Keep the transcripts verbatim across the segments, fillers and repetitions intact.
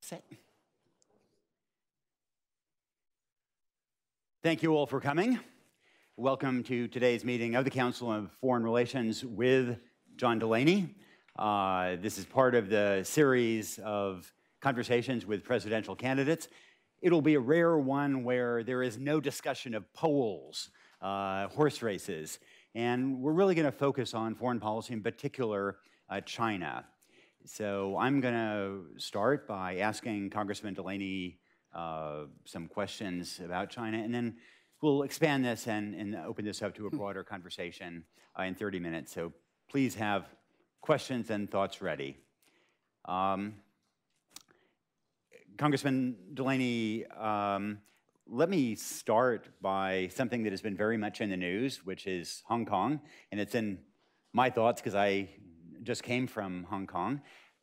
Sit. Thank you all for coming. Welcome to today's meeting of the Council of Foreign Relations with John Delaney. Uh, this is part of the series of conversations with presidential candidates. It'll be a rare one where there is no discussion of polls, uh, horse races, and we're really going to focus on foreign policy, in particular, uh, China. So I'm going to start by asking Congressman Delaney uh, some questions about China, and then we'll expand this and, and open this up to a broader conversation uh, in thirty minutes. So please have questions and thoughts ready. Um, Congressman Delaney, um, let me start by something that has been very much in the news, which is Hong Kong, and it's in my thoughts because I just came from Hong Kong.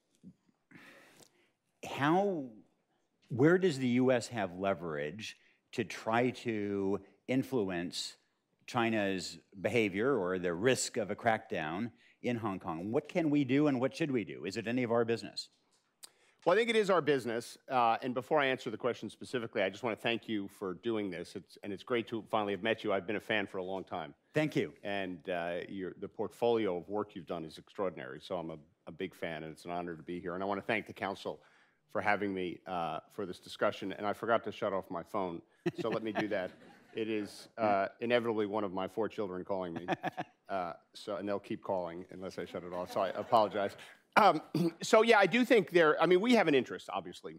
How, where does the U S have leverage to try to influence China's behavior or the risk of a crackdown in Hong Kong? What can we do and what should we do? Is it any of our business? Well, I think it is our business. Uh, and before I answer the question specifically, I just want to thank you for doing this. It's, and it's great to finally have met you. I've been a fan for a long time. Thank you. And uh, your, the portfolio of work you've done is extraordinary. So I'm a, a big fan, and it's an honor to be here. And I want to thank the Council for having me uh, for this discussion. And I forgot to shut off my phone, so let me do that. It is uh, inevitably one of my four children calling me. Uh, so, and they'll keep calling unless I shut it off, so I apologize. Um, so yeah, I do think there, I mean, we have an interest, obviously,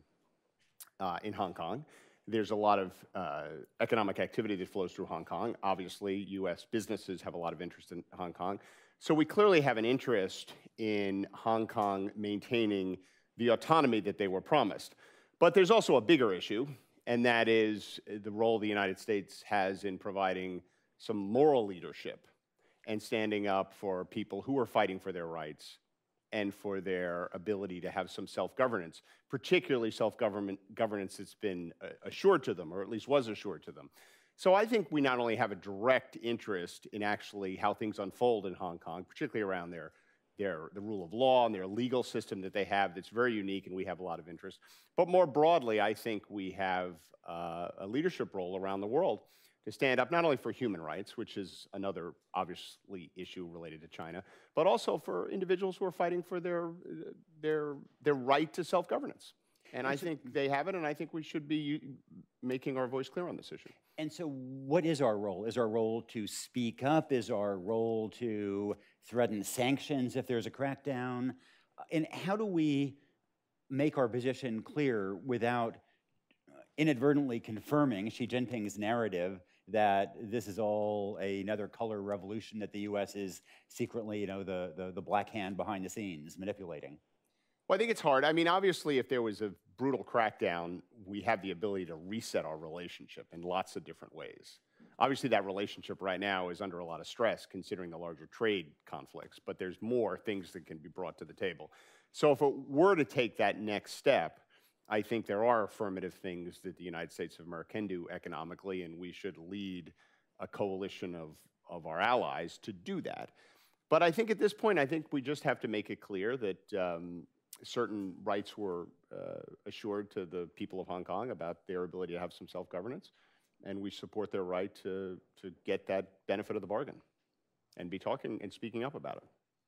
uh, in Hong Kong. There's a lot of uh, economic activity that flows through Hong Kong. Obviously, U S businesses have a lot of interest in Hong Kong. So we clearly have an interest in Hong Kong maintaining the autonomy that they were promised. But there's also a bigger issue, and that is the role the United States has in providing some moral leadership and standing up for people who are fighting for their rights and for their ability to have some self-governance, particularly self-government governance that's been uh, assured to them, or at least was assured to them. So I think we not only have a direct interest in actually how things unfold in Hong Kong, particularly around their, their, the rule of law and their legal system that they have that's very unique, and we have a lot of interest. But more broadly, I think we have uh, a leadership role around the world to stand up not only for human rights, which is another obviously issue related to China, but also for individuals who are fighting for their, their, their right to self-governance. And I think they have it, and I think we should be making our voice clear on this issue. And so what is our role? Is our role to speak up? Is our role to threaten sanctions if there's a crackdown? And how do we make our position clear without inadvertently confirming Xi Jinping's narrative that this is all another color revolution, that the U S is secretly, you know, the, the, the black hand behind the scenes manipulating? Well, I think it's hard. I mean, obviously, if there was a brutal crackdown, we have the ability to reset our relationship in lots of different ways. Obviously, that relationship right now is under a lot of stress, considering the larger trade conflicts, but there's more things that can be brought to the table. So if it were to take that next step, I think there are affirmative things that the United States of America can do economically, and we should lead a coalition of, of our allies to do that. But I think at this point, I think we just have to make it clear that um, certain rights were uh, assured to the people of Hong Kong about their ability to have some self-governance, and we support their right to, to get that benefit of the bargain and be talking and speaking up about it.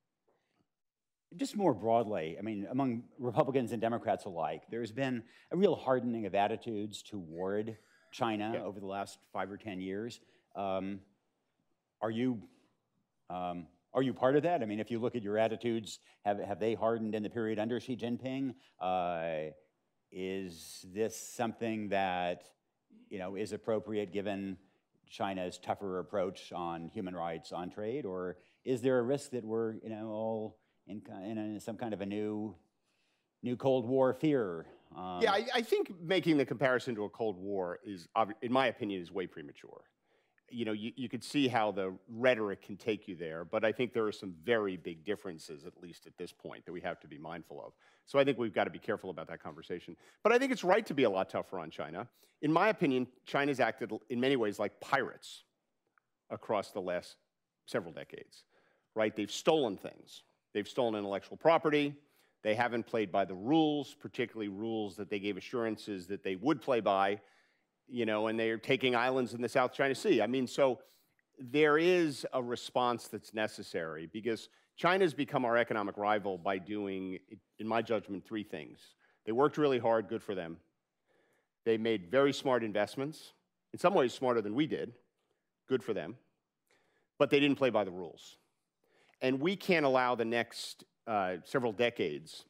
Just more broadly, I mean, among Republicans and Democrats alike, there's been a real hardening of attitudes toward China yeah. over the last five or ten years. Um, are you um, are you part of that? I mean, if you look at your attitudes, have have they hardened in the period under Xi Jinping? Uh, is this something that you know is appropriate given China's tougher approach on human rights, on trade, or is there a risk that we're you know all In, in some kind of a new, new Cold War fear? Um, yeah, I, I think making the comparison to a Cold War is, in my opinion, is way premature. You know, you, you could see how the rhetoric can take you there, but I think there are some very big differences, at least at this point, that we have to be mindful of. So I think we've got to be careful about that conversation. But I think it's right to be a lot tougher on China. In my opinion, China's acted in many ways like pirates across the last several decades, right? They've stolen things. They've stolen intellectual property. They haven't played by the rules, particularly rules that they gave assurances that they would play by, you know, and they're taking islands in the South China Sea. I mean, so there is a response that's necessary because China's become our economic rival by doing, in my judgment, three things. They worked really hard, good for them. They made very smart investments, in some ways smarter than we did, good for them. But they didn't play by the rules. And we can't allow the next uh, several decades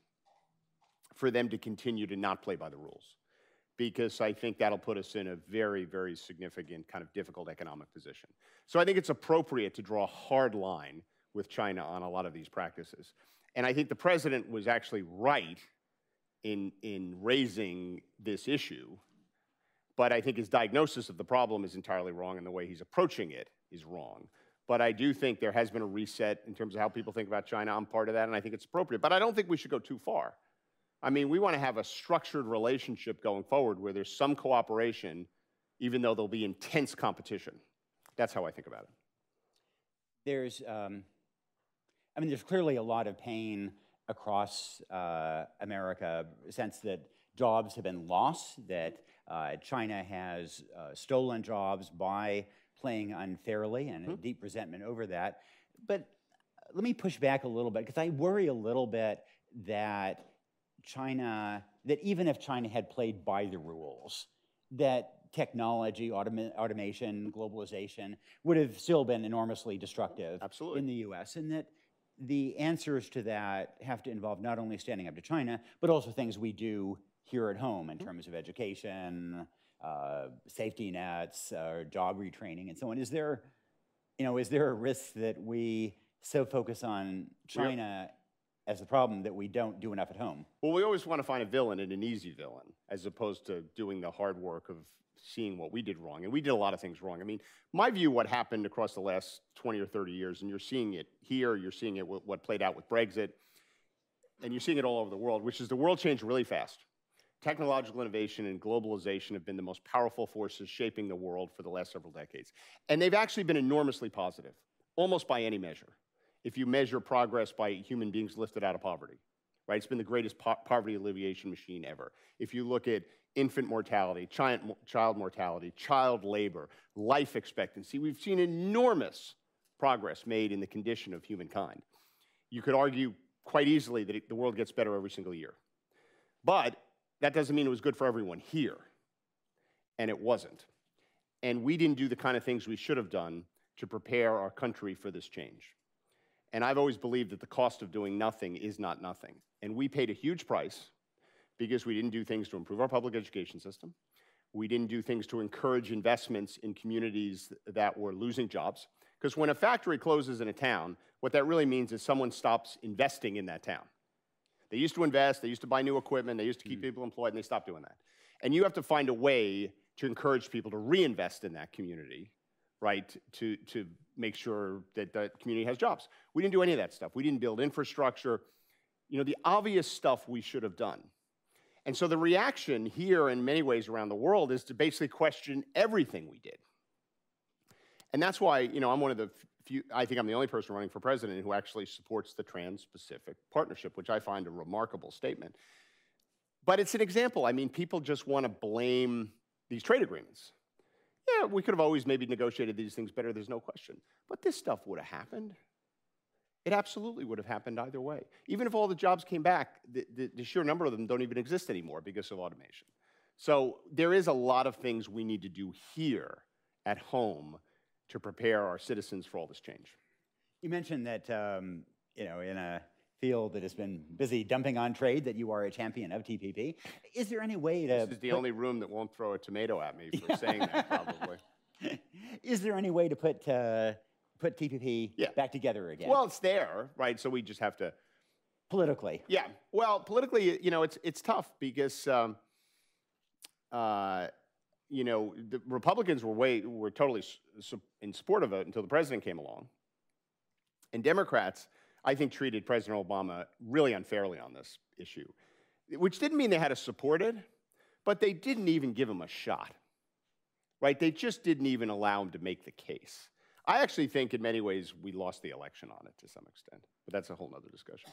for them to continue to not play by the rules, because I think that'll put us in a very, very significant kind of difficult economic position. So I think it's appropriate to draw a hard line with China on a lot of these practices. And I think the president was actually right in, in raising this issue, but I think his diagnosis of the problem is entirely wrong, and the way he's approaching it is wrong. But I do think there has been a reset in terms of how people think about China. I'm part of that, and I think it's appropriate. But I don't think we should go too far. I mean, we want to have a structured relationship going forward where there's some cooperation, even though there'll be intense competition. That's how I think about it. There's, um, I mean, there's clearly a lot of pain across uh, America, a sense that jobs have been lost, that uh, China has uh, stolen jobs by playing unfairly, and a Mm-hmm. deep resentment over that. But let me push back a little bit, because I worry a little bit that China, that even if China had played by the rules, that technology, automa automation, globalization would have still been enormously destructive Absolutely. in the U S, and that the answers to that have to involve not only standing up to China, but also things we do here at home in terms of education, uh, safety nets, uh, job retraining, and so on. Is there, you know, is there a risk that we so focus on China as the problem that we don't do enough at home? Well, we always want to find a villain, and an easy villain, as opposed to doing the hard work of seeing what we did wrong. And we did a lot of things wrong. I mean, my view, what happened across the last twenty or thirty years, and you're seeing it here, you're seeing it with what played out with Brexit, and you're seeing it all over the world, which is the world changed really fast. Technological innovation and globalization have been the most powerful forces shaping the world for the last several decades. And they've actually been enormously positive, almost by any measure. If you measure progress by human beings lifted out of poverty, right? It's been the greatest po poverty alleviation machine ever. If you look at infant mortality, child, child mortality, child labor, life expectancy, we've seen enormous progress made in the condition of humankind. You could argue quite easily that it, the world gets better every single year. But that doesn't mean it was good for everyone here, and it wasn't. And we didn't do the kind of things we should have done to prepare our country for this change. And I've always believed that the cost of doing nothing is not nothing. And we paid a huge price because we didn't do things to improve our public education system. We didn't do things to encourage investments in communities that were losing jobs. Because when a factory closes in a town, what that really means is someone stops investing in that town. They used to invest, they used to buy new equipment, they used to keep mm. people employed, and they stopped doing that. And you have to find a way to encourage people to reinvest in that community, right, to, to make sure that that community has jobs. We didn't do any of that stuff. We didn't build infrastructure, you know, the obvious stuff we should have done. And so the reaction here in many ways around the world is to basically question everything we did. And that's why, you know, I'm one of the few, I think I'm the only person running for president who actually supports the Trans-Pacific Partnership, which I find a remarkable statement. But it's an example. I mean, people just want to blame these trade agreements. Yeah, we could have always maybe negotiated these things better, there's no question. But this stuff would have happened. It absolutely would have happened either way. Even if all the jobs came back, the, the, the sheer number of them don't even exist anymore because of automation. So there is a lot of things we need to do here at home to prepare our citizens for all this change. You mentioned that, um, you know, in a field that has been busy dumping on trade, that you are a champion of T P P. Is there any way to... This is the only room that won't throw a tomato at me for saying that, probably. Is there any way to put, uh, put T P P yeah. back together again? Well, it's there, right? So we just have to... Politically. Yeah. Well, politically, you know, it's, it's tough because... Um, uh, you know, the Republicans were way were totally su in support of it until the president came along. And Democrats, I think, treated President Obama really unfairly on this issue, which didn't mean they had to support it, but they didn't even give him a shot, right? They just didn't even allow him to make the case. I actually think in many ways we lost the election on it to some extent, but that's a whole other discussion.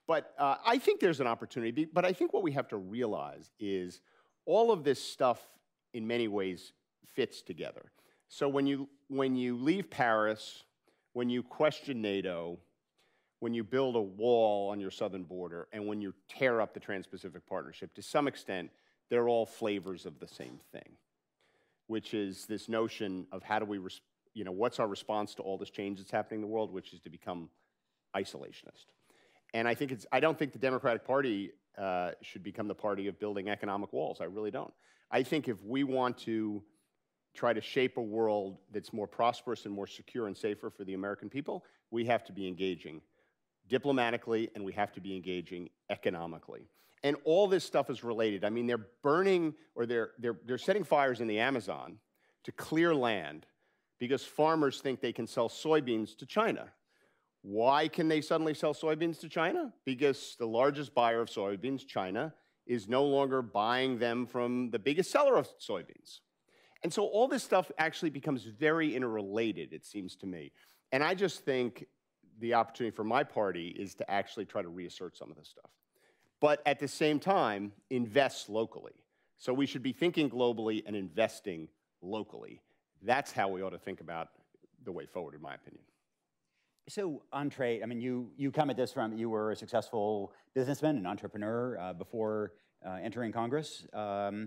But uh, I think there's an opportunity. But I think what we have to realize is all of this stuff, in many ways, fits together. So when you, when you leave Paris, when you question NATO, when you build a wall on your southern border, and when you tear up the Trans-Pacific Partnership, to some extent, they're all flavors of the same thing, which is this notion of how do we, you know, what's our response to all this change that's happening in the world, which is to become isolationist. And I think it's, I don't think the Democratic Party uh, should become the party of building economic walls. I really don't. I think if we want to try to shape a world that's more prosperous and more secure and safer for the American people, we have to be engaging diplomatically, and we have to be engaging economically. And all this stuff is related. I mean, they're burning, or they're, they're, they're setting fires in the Amazon to clear land because farmers think they can sell soybeans to China. Why can they suddenly sell soybeans to China? Because the largest buyer of soybeans, China, is no longer buying them from the biggest seller of soybeans. And so all this stuff actually becomes very interrelated, it seems to me. And I just think the opportunity for my party is to actually try to reassert some of this stuff. But at the same time, invest locally. So we should be thinking globally and investing locally. That's how we ought to think about the way forward, in my opinion. So on trade, I mean, you, you come at this from, you were a successful businessman, an entrepreneur uh, before uh, entering Congress. Um,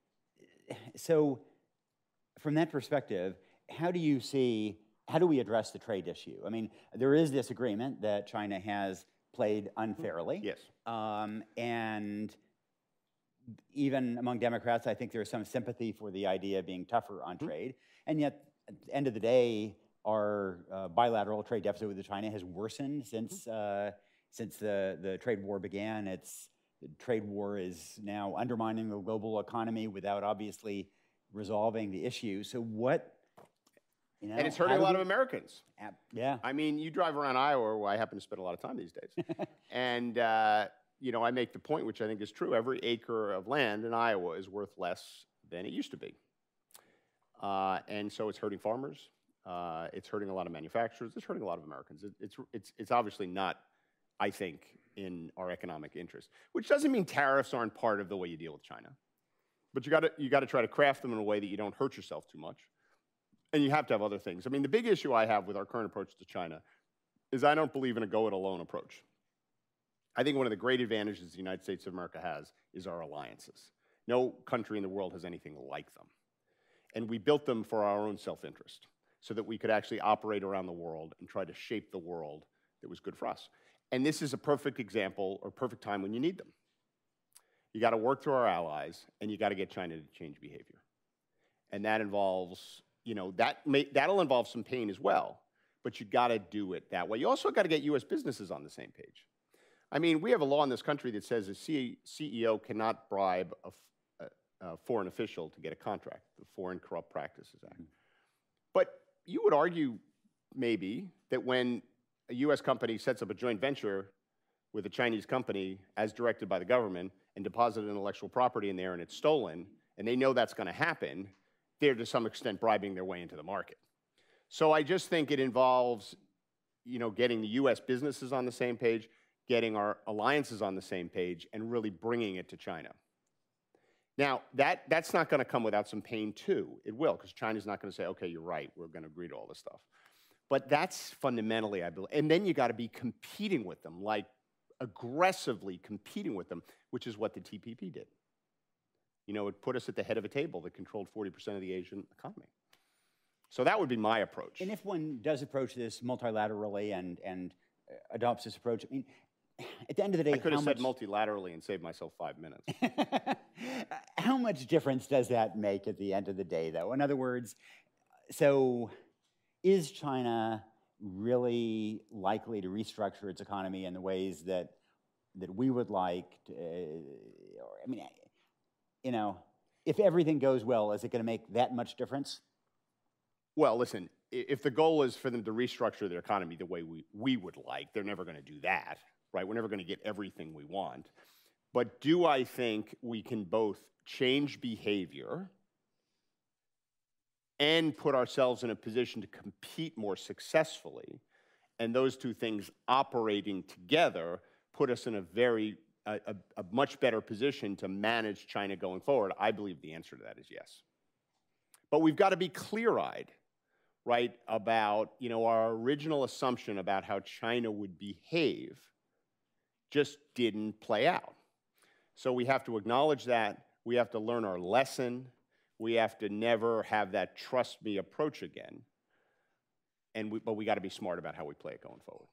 so from that perspective, how do you see, how do we address the trade issue? I mean, there is this agreement that China has played unfairly. Yes. Um, and even among Democrats, I think there's some sympathy for the idea of being tougher on mm-hmm. trade. And yet, at the end of the day, our uh, bilateral trade deficit with China has worsened since mm-hmm. uh, since the, the trade war began. It's, the trade war is now undermining the global economy without obviously resolving the issue. So what, you know, and it's hurting a lot we, of Americans. Uh, yeah. I mean, you drive around Iowa, where I happen to spend a lot of time these days. and, uh, you know, I make the point, which I think is true, every acre of land in Iowa is worth less than it used to be. Uh, and so it's hurting farmers. Uh, it's hurting a lot of manufacturers. It's hurting a lot of Americans. It, it's, it's, it's obviously not, I think, in our economic interest, which doesn't mean tariffs aren't part of the way you deal with China. But you got to you got to try to craft them in a way that you don't hurt yourself too much. And you have to have other things. I mean, the big issue I have with our current approach to China is I don't believe in a go-it-alone approach. I think one of the great advantages the United States of America has is our alliances. No country in the world has anything like them. And we built them for our own self-interest so that we could actually operate around the world and try to shape the world that was good for us. And this is a perfect example or perfect time when you need them. You got to work through our allies, and you got to get China to change behavior. And that involves, you know, that may, that'll involve some pain as well, but you got to do it that way. You also got to get U S businesses on the same page. I mean, we have a law in this country that says a C E O cannot bribe a, a, a foreign official to get a contract, the Foreign Corrupt Practices Act. Mm-hmm. But you would argue, maybe, that when a U S company sets up a joint venture with a Chinese company as directed by the government and deposited intellectual property in there and it's stolen, and they know that's going to happen, they're to some extent bribing their way into the market. So I just think it involves, you know, getting the U S businesses on the same page, getting our alliances on the same page, and really bringing it to China. Now, that, that's not going to come without some pain, too. It will, because China's not going to say, okay, you're right, we're going to agree to all this stuff. But that's fundamentally, I believe. And then you got to be competing with them, like aggressively competing with them, which is what the T P P did. You know, it put us at the head of a table that controlled forty percent of the Asian economy. So that would be my approach. And if one does approach this multilaterally and, and adopts this approach, I mean, at the end of the day, I could have how said much... multilaterally and saved myself five minutes. How much difference does that make at the end of the day, though? In other words, so is China really likely to restructure its economy in the ways that that we would like? To, uh, or, I mean, you know, if everything goes well, is it going to make that much difference? Well, listen, if the goal is for them to restructure their economy the way we, we would like, they're never going to do that, right? We're never going to get everything we want. But do I think we can both change behavior and put ourselves in a position to compete more successfully, and those two things operating together put us in a very, a, a, a much better position to manage China going forward? I believe the answer to that is yes. But we've got to be clear-eyed, right, about, you know, our original assumption about how China would behave just didn't play out. So we have to acknowledge that. We have to learn our lesson. We have to never have that trust me approach again. And we, but we got to be smart about how we play it going forward.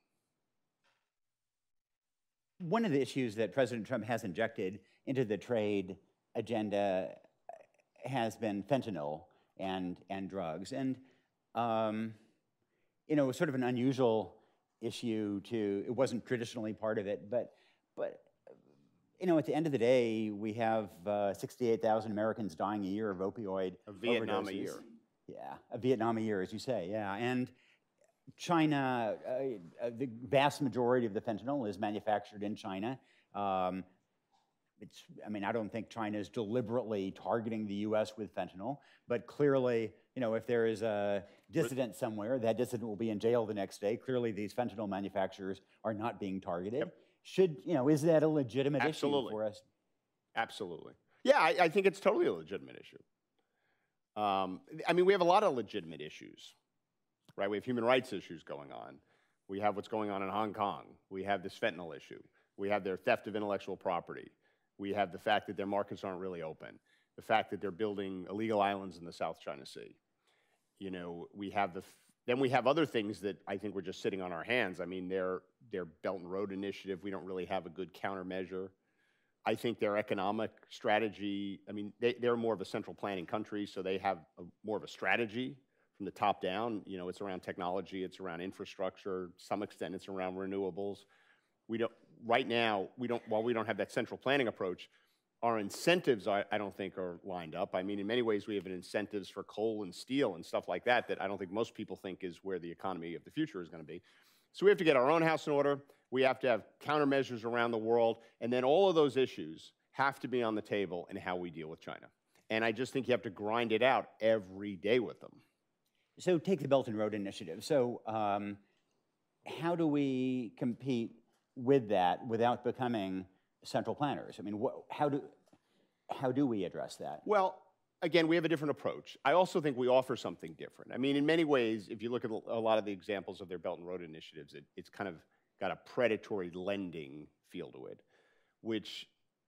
One of the issues that President Trump has injected into the trade agenda has been fentanyl and, and drugs. And, um, you know, it was sort of an unusual issue to, it wasn't traditionally part of it, but, but you know, at the end of the day, we have uh, sixty-eight thousand Americans dying a year of opioid A Vietnam overdoses. a year. Yeah, a Vietnam a year, as you say, yeah. And China, uh, the vast majority of the fentanyl is manufactured in China. Um, it's, I mean, I don't think China is deliberately targeting the U S with fentanyl, but clearly, you know, if there is a dissident somewhere, that dissident will be in jail the next day. Clearly, these fentanyl manufacturers are not being targeted. Yep. Should, you know, is that a legitimate Absolutely. issue for us? Absolutely. Yeah, I, I think it's totally a legitimate issue. Um, I mean, we have a lot of legitimate issues, right? We have human rights issues going on. We have what's going on in Hong Kong. We have this fentanyl issue. We have their theft of intellectual property. We have the fact that their markets aren't really open. The fact that they're building illegal islands in the South China Sea. You know, we have the, then we have other things that I think we're just sitting on our hands. I mean, their, their Belt and Road Initiative, we don't really have a good countermeasure. I think their economic strategy, I mean, they, they're more of a central planning country, so they have a, more of a strategy from the top down. You know, it's around technology, it's around infrastructure, to some extent it's around renewables. We don't, right now, we don't, while we don't have that central planning approach, our incentives, I, I don't think, are lined up. I mean, in many ways, we have incentives for coal and steel and stuff like that that I don't think most people think is where the economy of the future is going to be. So we have to get our own house in order. We have to have countermeasures around the world. And then all of those issues have to be on the table in how we deal with China. And I just think you have to grind it out every day with them. So take the Belt and Road Initiative. So um, how do we compete with that without becoming central planners? I mean, wh how do how do we address that? Well, again, we have a different approach. I also think we offer something different. I mean, in many ways, if you look at a lot of the examples of their Belt and Road Initiatives, it, it's kind of got a predatory lending feel to it, which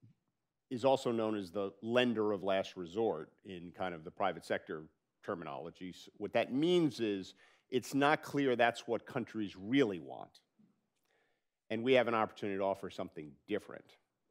is also known as the lender of last resort in kind of the private sector terminology. So what that means is it's not clear that's what countries really want. And we have an opportunity to offer something different,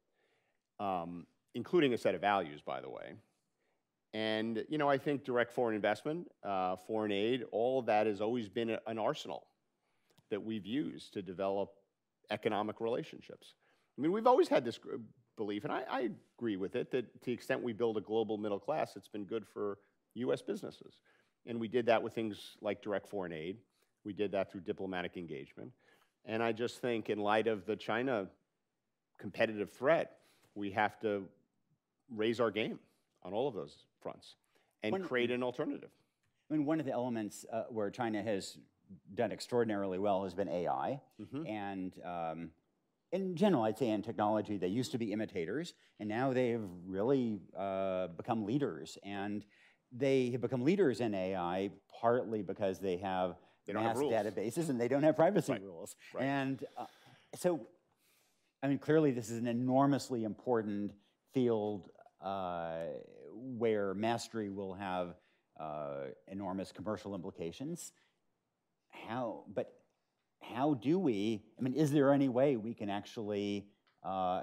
um, including a set of values, by the way. And, you know, I think direct foreign investment, uh, foreign aid, all of that has always been a, an arsenal that we've used to develop economic relationships. I mean, we've always had this belief, and I, I agree with it, that to the extent we build a global middle class, it's been good for U S businesses. And we did that with things like direct foreign aid. We did that through diplomatic engagement. And I just think in light of the China competitive threat, we have to raise our game on all of those fronts and one, create an alternative. I mean, one of the elements uh, where China has done extraordinarily well has been A I. Mm-hmm. And um, in general, I'd say in technology, they used to be imitators, and now they've really uh, become leaders. And they have become leaders in A I partly because they have They don't mass have rules. databases and they don't have privacy right. rules. Right. And uh, so, I mean, clearly this is an enormously important field uh, where mastery will have uh, enormous commercial implications. How, but how do we, I mean, is there any way we can actually uh,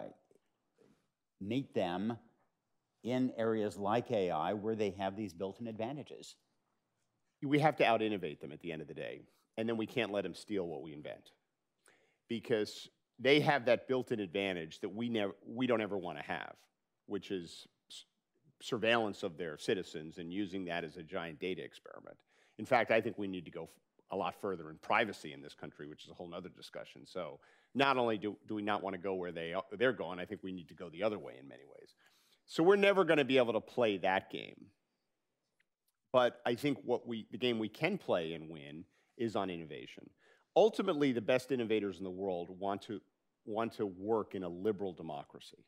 meet them in areas like A I where they have these built-in advantages? We have to out-innovate them at the end of the day, and then we can't let them steal what we invent, because they have that built-in advantage that we never, we don't ever want to have, which is surveillance of their citizens and using that as a giant data experiment. In fact, I think we need to go a lot further in privacy in this country, which is a whole other discussion. So not only do, do we not want to go where they, they're going, I think we need to go the other way in many ways. So we're never going to be able to play that game. But I think what we, the game we can play and win is on innovation. Ultimately, the best innovators in the world want to want to work in a liberal democracy,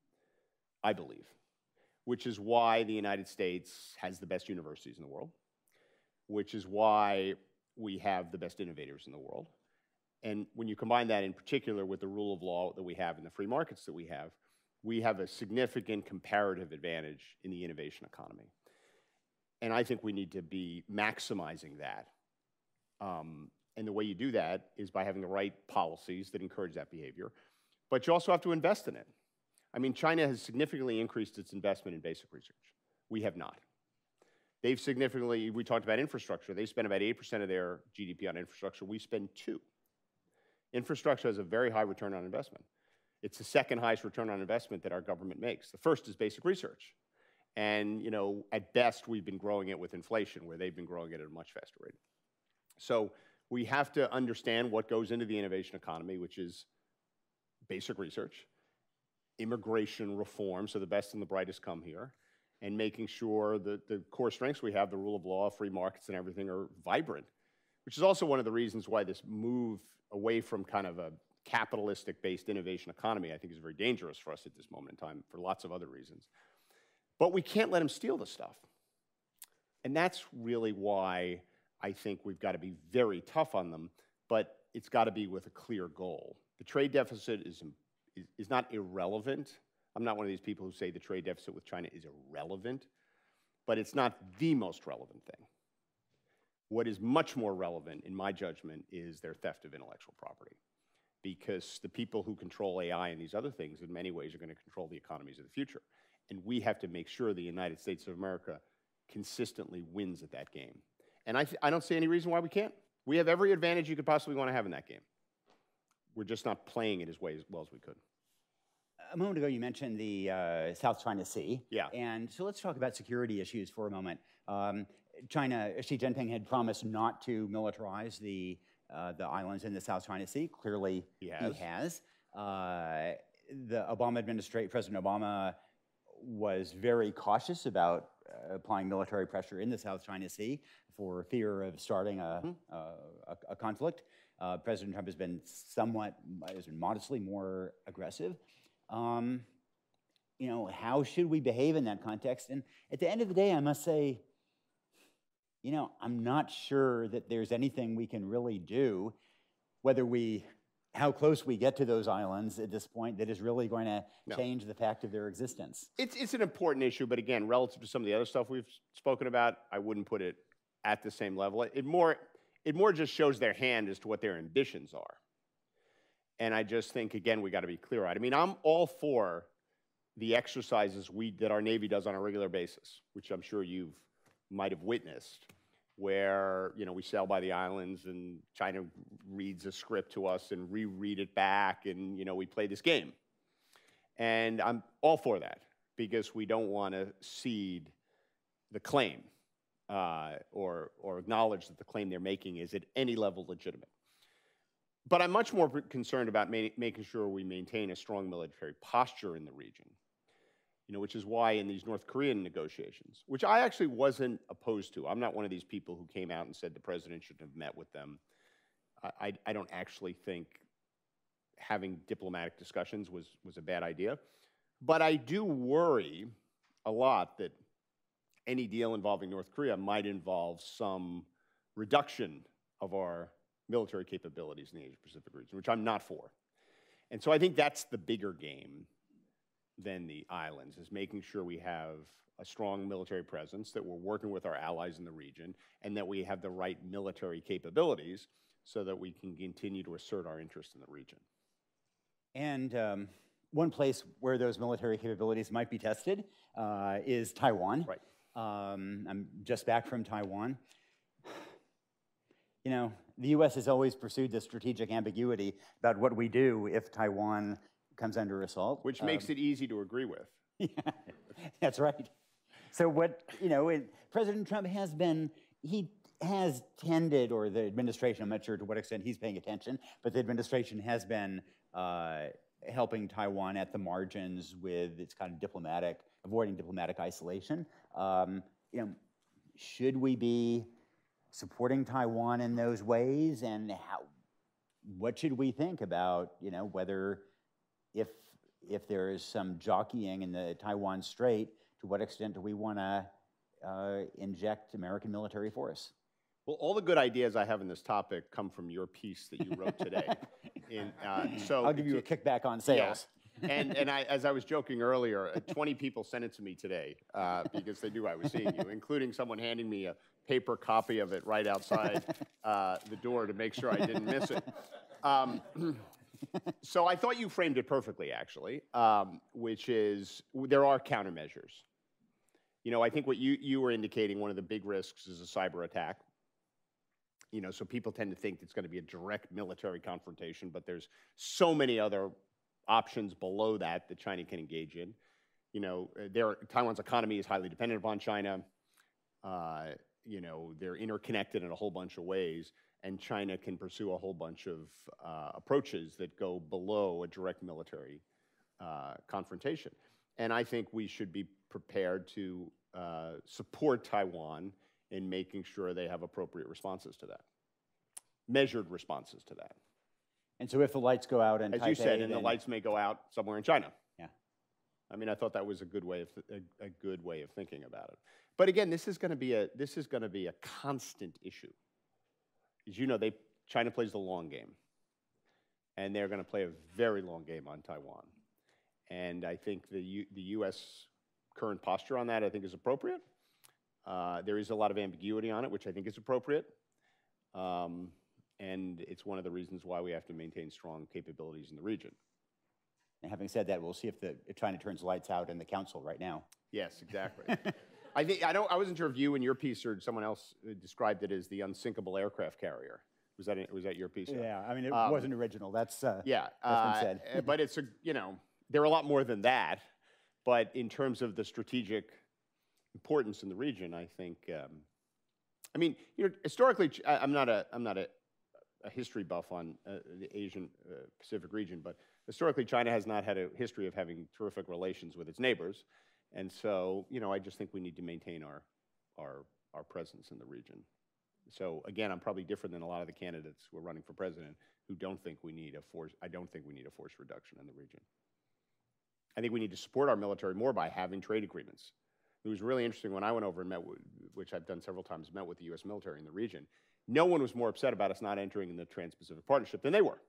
I believe, which is why the United States has the best universities in the world, which is why we have the best innovators in the world. And when you combine that in particular with the rule of law that we have and the free markets that we have, we have a significant comparative advantage in the innovation economy. And I think we need to be maximizing that. Um, and the way you do that is by having the right policies that encourage that behavior. But you also have to invest in it. I mean, China has significantly increased its investment in basic research. We have not. They've significantly, we talked about infrastructure. They spend about eight percent of their G D P on infrastructure. We spend two. Infrastructure has a very high return on investment. It's the second highest return on investment that our government makes. The first is basic research. And, you know, at best, we've been growing it with inflation, where they've been growing it at a much faster rate. So we have to understand what goes into the innovation economy, which is basic research, immigration reform, so the best and the brightest come here, and making sure that the core strengths we have, the rule of law, free markets, and everything are vibrant, which is also one of the reasons why this move away from kind of a capitalistic-based innovation economy, I think, is very dangerous for us at this moment in time for lots of other reasons. But we can't let them steal the stuff. And that's really why I think we've got to be very tough on them, but it's got to be with a clear goal. The trade deficit is, is, is not irrelevant. I'm not one of these people who say the trade deficit with China is irrelevant, but it's not the most relevant thing. What is much more relevant, in my judgment, is their theft of intellectual property. Because the people who control A I and these other things, in many ways, are going to control the economies of the future. And we have to make sure the United States of America consistently wins at that game. And I, th I don't see any reason why we can't. We have every advantage you could possibly want to have in that game. We're just not playing it as well as, well as we could. A moment ago, you mentioned the uh, South China Sea. Yeah. And so let's talk about security issues for a moment. Um, China, Xi Jinping had promised not to militarize the, uh, the islands in the South China Sea. Clearly, he has. He has. Uh, the Obama administration, President Obama, was very cautious about uh, applying military pressure in the South China Sea for fear of starting a, mm-hmm. uh, a, a conflict. Uh, President Trump has been somewhat, has been modestly more aggressive. Um, you know, how should we behave in that context? And at the end of the day, I must say, you know, I'm not sure that there's anything we can really do, whether we, how close we get to those islands at this point, that is really going to no. change the fact of their existence. It's, it's an important issue, but again, relative to some of the other stuff we've spoken about, I wouldn't put it at the same level. It more, it more just shows their hand as to what their ambitions are. And I just think, again, we got to be clear on it. I mean, I'm all for the exercises we, that our Navy does on a regular basis, which I'm sure you might have witnessed, where, you know, we sail by the islands and China reads a script to us and reread it back, and, you know, we play this game. And I'm all for that, because we don't want to cede the claim uh, or, or acknowledge that the claim they're making is at any level legitimate. But I'm much more concerned about ma making sure we maintain a strong military posture in the region, you know, which is why in these North Korean negotiations, which I actually wasn't opposed to. I'm not one of these people who came out and said the president shouldn't have met with them. I, I don't actually think having diplomatic discussions was, was a bad idea. But I do worry a lot that any deal involving North Korea might involve some reduction of our military capabilities in the Asia-Pacific region, which I'm not for. And so I think that's the bigger game than the islands, is making sure we have a strong military presence, that we're working with our allies in the region, and that we have the right military capabilities so that we can continue to assert our interest in the region. And um, one place where those military capabilities might be tested uh, is Taiwan. Right. Um, I'm just back from Taiwan. You know, the U S has always pursued this strategic ambiguity about what we do if Taiwan comes under assault. Which makes um, it easy to agree with. Yeah, that's right. So what, you know, it, President Trump has been, he has tended, or the administration, I'm not sure to what extent he's paying attention, but the administration has been uh, helping Taiwan at the margins with its kind of diplomatic, avoiding diplomatic isolation. Um, you know, should we be supporting Taiwan in those ways, and how, what should we think about, you know, whether if if there is some jockeying in the Taiwan Strait, to what extent do we want to uh, inject American military force? Well, all the good ideas I have in this topic come from your piece that you wrote today. in, uh, so I'll give you a kickback on sales. Yeah. and and I, as I was joking earlier, twenty people sent it to me today uh, because they knew I was seeing you, including someone handing me a paper copy of it right outside uh, the door to make sure I didn't miss it. Um, so I thought you framed it perfectly, actually, um, which is there are countermeasures. You know, I think what you, you were indicating, one of the big risks is a cyber attack. You know, so people tend to think it's going to be a direct military confrontation, but there's so many other options below that that China can engage in. You know, their, Taiwan's economy is highly dependent upon China. Uh, you know, they're interconnected in a whole bunch of ways, and China can pursue a whole bunch of uh, approaches that go below a direct military uh, confrontation. And I think we should be prepared to uh, support Taiwan in making sure they have appropriate responses to that, measured responses to that. And so if the lights go out in As Taipei, you said, and then... the lights may go out somewhere in China. Yeah. I mean, I thought that was a good way of th a, a good way of thinking about it. But again, this is going to be a this is going to be a constant issue. As you know, they China plays the long game, and they're going to play a very long game on Taiwan. And I think the U, the U S current posture on that, I think, is appropriate. Uh, there is a lot of ambiguity on it, which I think is appropriate. Um, and it's one of the reasons why we have to maintain strong capabilities in the region. And having said that, we'll see if, the, if China turns the lights out in the council right now. Yes, exactly. I think I don't. I wasn't sure if you in your piece or someone else described it as the unsinkable aircraft carrier. Was that was that your piece? Yeah, I mean, it um, wasn't original. That's uh, yeah. That's uh, been said. But it's a you know there are a lot more than that. But in terms of the strategic importance in the region, I think. Um, I mean, you know, historically, I, I'm not a I'm not a, a history buff on uh, the Asian uh, Pacific region, but historically, China has not had a history of having terrific relations with its neighbors. And so, you know, I just think we need to maintain our, our, our presence in the region. So again, I'm probably different than a lot of the candidates who are running for president who don't think we need a force, I don't think we need a force reduction in the region. I think we need to support our military more by having trade agreements. It was really interesting when I went over and met, with, which I've done several times, met with the U S military in the region. No one was more upset about us not entering in the Trans-Pacific Partnership than they were.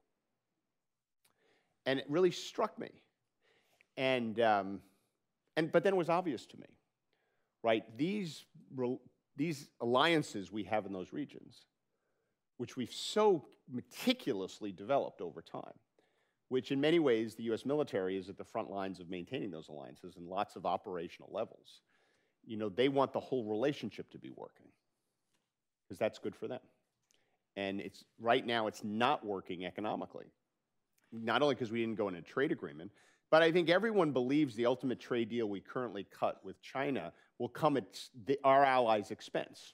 And it really struck me. And, um, And, but then it was obvious to me, right? These, these alliances we have in those regions, which we've so meticulously developed over time, which in many ways the U S military is at the front lines of maintaining those alliances in lots of operational levels. You know, they want the whole relationship to be working because that's good for them. And it's, right now it's not working economically, not only because we didn't go in a trade agreement, but I think everyone believes the ultimate trade deal we currently cut with China will come at the, our allies' expense.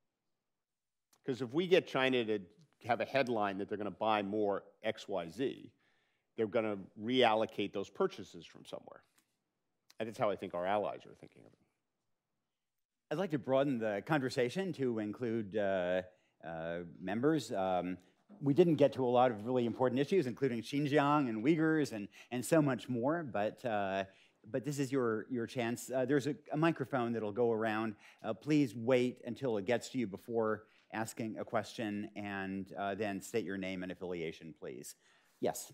Because if we get China to have a headline that they're going to buy more X Y Z, they're going to reallocate those purchases from somewhere. And that's how I think our allies are thinking of it. I'd like to broaden the conversation to include uh, uh, members. Um, We didn't get to a lot of really important issues, including Xinjiang and Uyghurs and, and so much more, but, uh, but this is your, your chance. Uh, there's a, a microphone that'll go around. Uh, please wait until it gets to you before asking a question, and uh, then state your name and affiliation, please. Yes.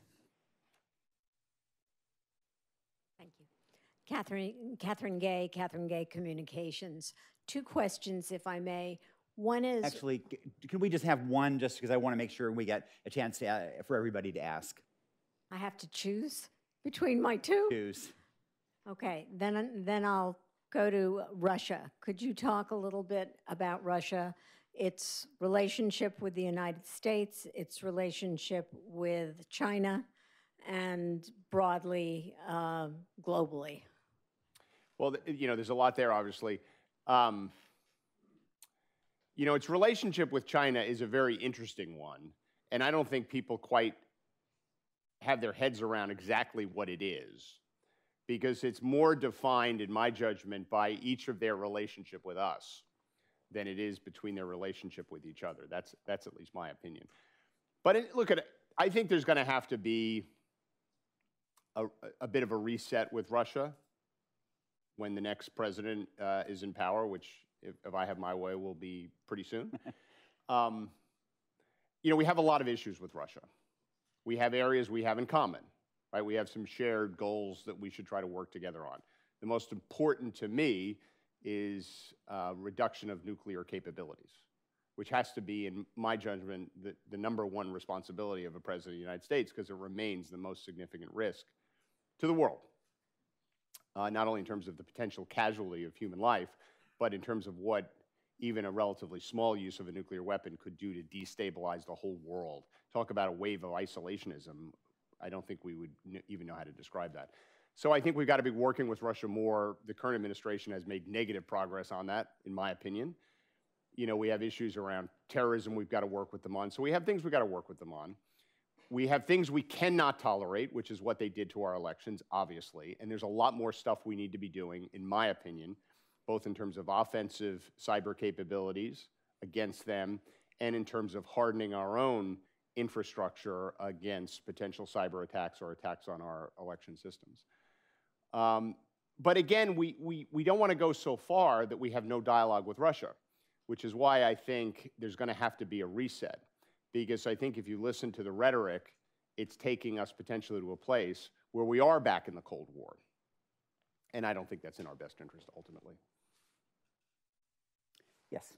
Thank you. Catherine, Catherine Gay, Catherine Gay Communications. Two questions, if I may. One is... Actually, can we just have one, just because I want to make sure we get a chance to, uh, for everybody to ask? I have to choose between my two? Choose. Okay, then, then I'll go to Russia. Could you talk a little bit about Russia, its relationship with the United States, its relationship with China, and broadly, uh, globally? Well, you know, there's a lot there, obviously. Um, You know, its relationship with China is a very interesting one, and I don't think people quite have their heads around exactly what it is, because it's more defined, in my judgment, by each of their relationship with us than it is between their relationship with each other. That's, that's at least my opinion. But it, look at it, I think there's going to have to be a, a bit of a reset with Russia when the next president uh, is in power, which, if, if I have my way, will be pretty soon. um, you know, we have a lot of issues with Russia. We have areas we have in common, right? We have some shared goals that we should try to work together on. The most important to me is uh, reduction of nuclear capabilities, which has to be, in my judgment, the, the number one responsibility of a president of the United States, because it remains the most significant risk to the world, uh, not only in terms of the potential casualty of human life, but in terms of what even a relatively small use of a nuclear weapon could do to destabilize the whole world. Talk about a wave of isolationism. I don't think we would even know how to describe that. So I think we've got to be working with Russia more. The current administration has made negative progress on that, in my opinion. You know, we have issues around terrorism we've got to work with them on. So we have things we've got to work with them on. We have things we cannot tolerate, which is what they did to our elections, obviously. And there's a lot more stuff we need to be doing, in my opinion, both in terms of offensive cyber capabilities against them and in terms of hardening our own infrastructure against potential cyber attacks or attacks on our election systems. Um, but again, we, we, we don't want to go so far that we have no dialogue with Russia, which is why I think there's going to have to be a reset. Because I think if you listen to the rhetoric, it's taking us potentially to a place where we are back in the Cold War. And I don't think that's in our best interest, ultimately. Yes.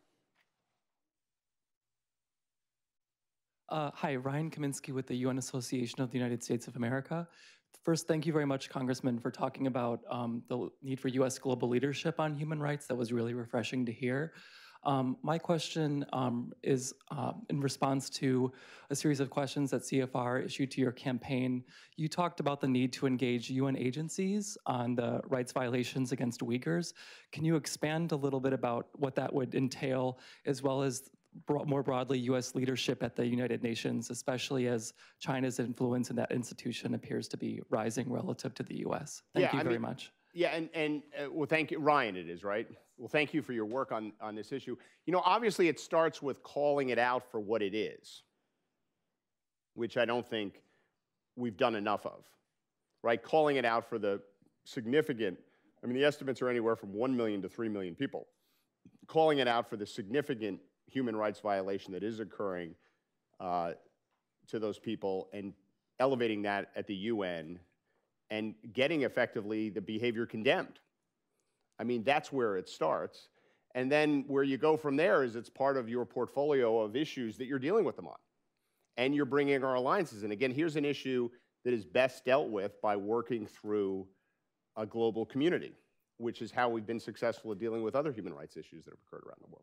Uh, hi, Ryan Kaminsky with the U N Association of the United States of America. First, thank you very much, Congressman, for talking about um, the need for U S global leadership on human rights. That was really refreshing to hear. Um, my question um, is um, in response to a series of questions that C F R issued to your campaign. You talked about the need to engage U N agencies on the rights violations against Uyghurs. Can you expand a little bit about what that would entail, as well as bro- more broadly U S leadership at the United Nations, especially as China's influence in that institution appears to be rising relative to the U S? Thank Yeah, you I very mean, much. Yeah, and, and uh, well, thank you, Ryan, it is, right? Well, thank you for your work on, on this issue. You know, obviously it starts with calling it out for what it is, which I don't think we've done enough of, right? Calling it out for the significant, I mean, the estimates are anywhere from one million to three million people. Calling it out for the significant human rights violation that is occurring uh, to those people and elevating that at the U N and getting effectively the behavior condemned. I mean, that's where it starts. And then where you go from there is it's part of your portfolio of issues that you're dealing with them on. And you're bringing our alliances in. Again, here's an issue that is best dealt with by working through a global community, which is how we've been successful at dealing with other human rights issues that have occurred around the world.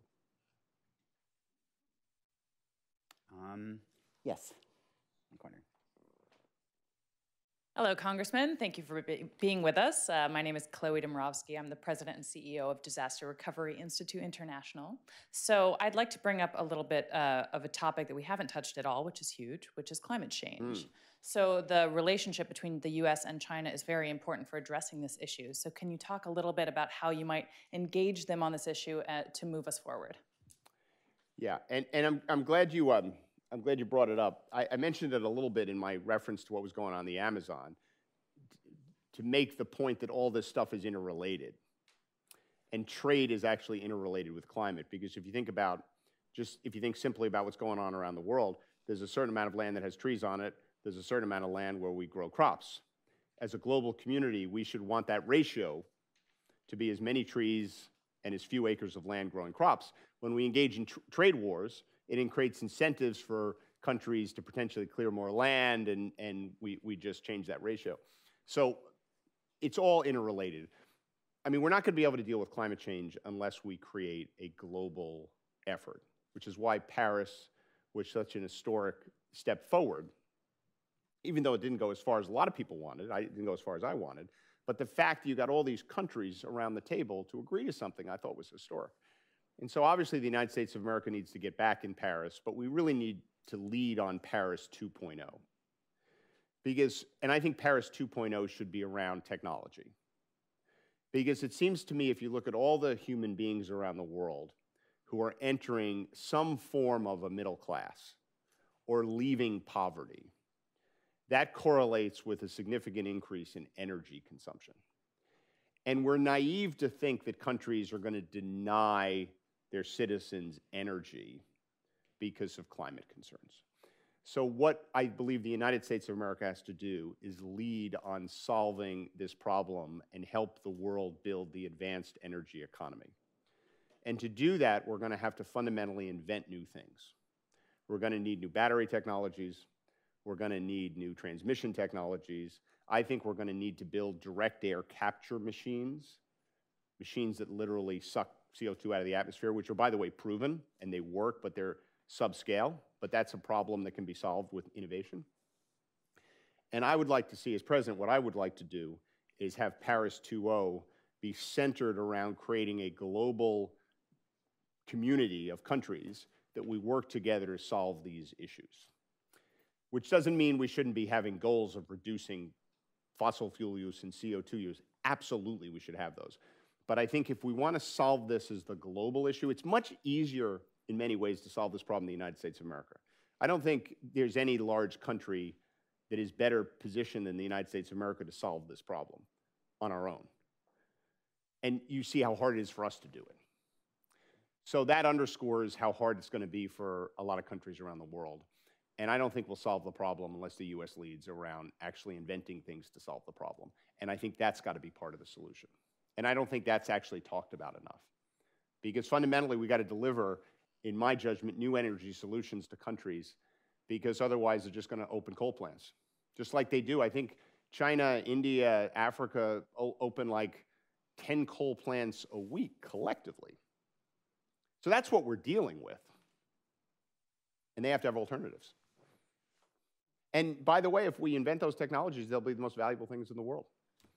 Um, yes. One corner. Hello, Congressman. Thank you for be being with us. Uh, my name is Chloe Domrovsky. I'm the president and C E O of Disaster Recovery Institute International. So I'd like to bring up a little bit uh, of a topic that we haven't touched at all, which is huge, which is climate change. Mm. So the relationship between the U S and China is very important for addressing this issue. So can you talk a little bit about how you might engage them on this issue uh, to move us forward? Yeah, and, and I'm, I'm glad you... Um, I'm glad you brought it up. I, I mentioned it a little bit in my reference to what was going on in the Amazon to make the point that all this stuff is interrelated. And trade is actually interrelated with climate, because if you think about, just if you think simply about what's going on around the world, there's a certain amount of land that has trees on it, there's a certain amount of land where we grow crops. As a global community, we should want that ratio to be as many trees and as few acres of land growing crops. When we engage in tr trade wars, it creates incentives for countries to potentially clear more land, and, and we, we just change that ratio. So it's all interrelated. I mean, we're not going to be able to deal with climate change unless we create a global effort, which is why Paris was such an historic step forward, even though it didn't go as far as a lot of people wanted. I didn't go as far as I wanted. But the fact that you got all these countries around the table to agree to something I thought was historic. And so obviously the United States of America needs to get back in Paris, but we really need to lead on Paris two point oh. Because, and I think Paris two point oh should be around technology. Because it seems to me, if you look at all the human beings around the world who are entering some form of a middle class or leaving poverty that correlates with a significant increase in energy consumption. And we're naive to think that countries are going to deny their citizens energy because of climate concerns. So what I believe the United States of America has to do is lead on solving this problem and help the world build the advanced energy economy. And to do that, we're going to have to fundamentally invent new things. We're going to need new battery technologies. We're going to need new transmission technologies. I think we're going to need to build direct air capture machines, machines that literally suck C O two out of the atmosphere, which are, by the way, proven, and they work, but they're subscale. But that's a problem that can be solved with innovation. And I would like to see, as president, what I would like to do is have Paris two point oh be centered around creating a global community of countries that we work together to solve these issues. Which doesn't mean we shouldn't be having goals of reducing fossil fuel use and C O two use. Absolutely, we should have those. But I think if we want to solve this as the global issue, it's much easier in many ways to solve this problem in the United States of America. I don't think there's any large country that is better positioned than the United States of America to solve this problem on our own. And you see how hard it is for us to do it. So that underscores how hard it's going to be for a lot of countries around the world. And I don't think we'll solve the problem unless the U S leads around actually inventing things to solve the problem. And I think that's got to be part of the solution. And I don't think that's actually talked about enough. Because fundamentally, we got to deliver, in my judgment, new energy solutions to countries, because otherwise they're just going to open coal plants. Just like they do. I think China, India, Africa open like ten coal plants a week collectively. So that's what we're dealing with. And they have to have alternatives. And by the way, if we invent those technologies, they'll be the most valuable things in the world.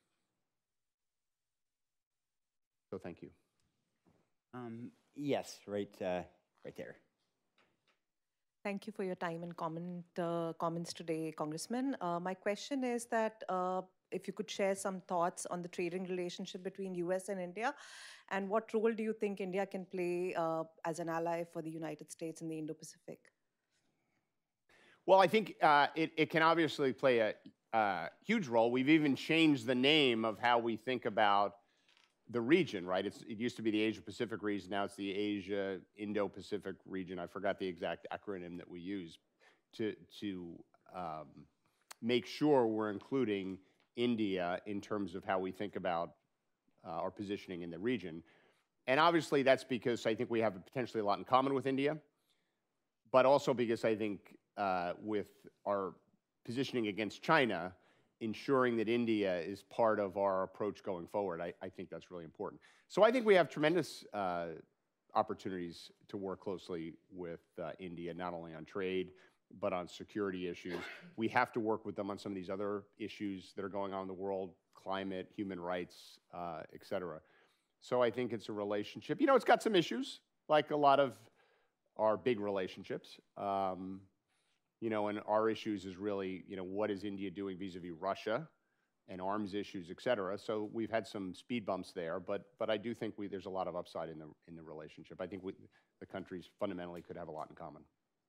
So thank you. Um, yes, right, uh, right there. Thank you for your time and comment, uh, comments today, Congressman. Uh, my question is that uh, if you could share some thoughts on the trading relationship between U S and India, and what role do you think India can play uh, as an ally for the United States in the Indo-Pacific? Well, I think uh, it, it can obviously play a uh, huge role. We've even changed the name of how we think about the region, right? It's, it used to be the Asia-Pacific region. Now it's the Asia-Indo-Pacific region. I forgot the exact acronym that we use to, to um, make sure we're including India in terms of how we think about uh, our positioning in the region. And obviously that's because I think we have potentially a lot in common with India, but also because I think uh, with our positioning against China, ensuring that India is part of our approach going forward, I, I think that's really important. So I think we have tremendous uh, opportunities to work closely with uh, India, not only on trade, but on security issues. We have to work with them on some of these other issues that are going on in the world, climate, human rights, uh, et cetera. So I think it's a relationship. You know, it's got some issues, like a lot of our big relationships. Um, You know, and our issues is really, you know, what is India doing vis-a-vis Russia and arms issues, et cetera. So we've had some speed bumps there, but but I do think we, there's a lot of upside in the in the relationship. I think we, the countries fundamentally could have a lot in common.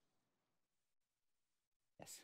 Yes.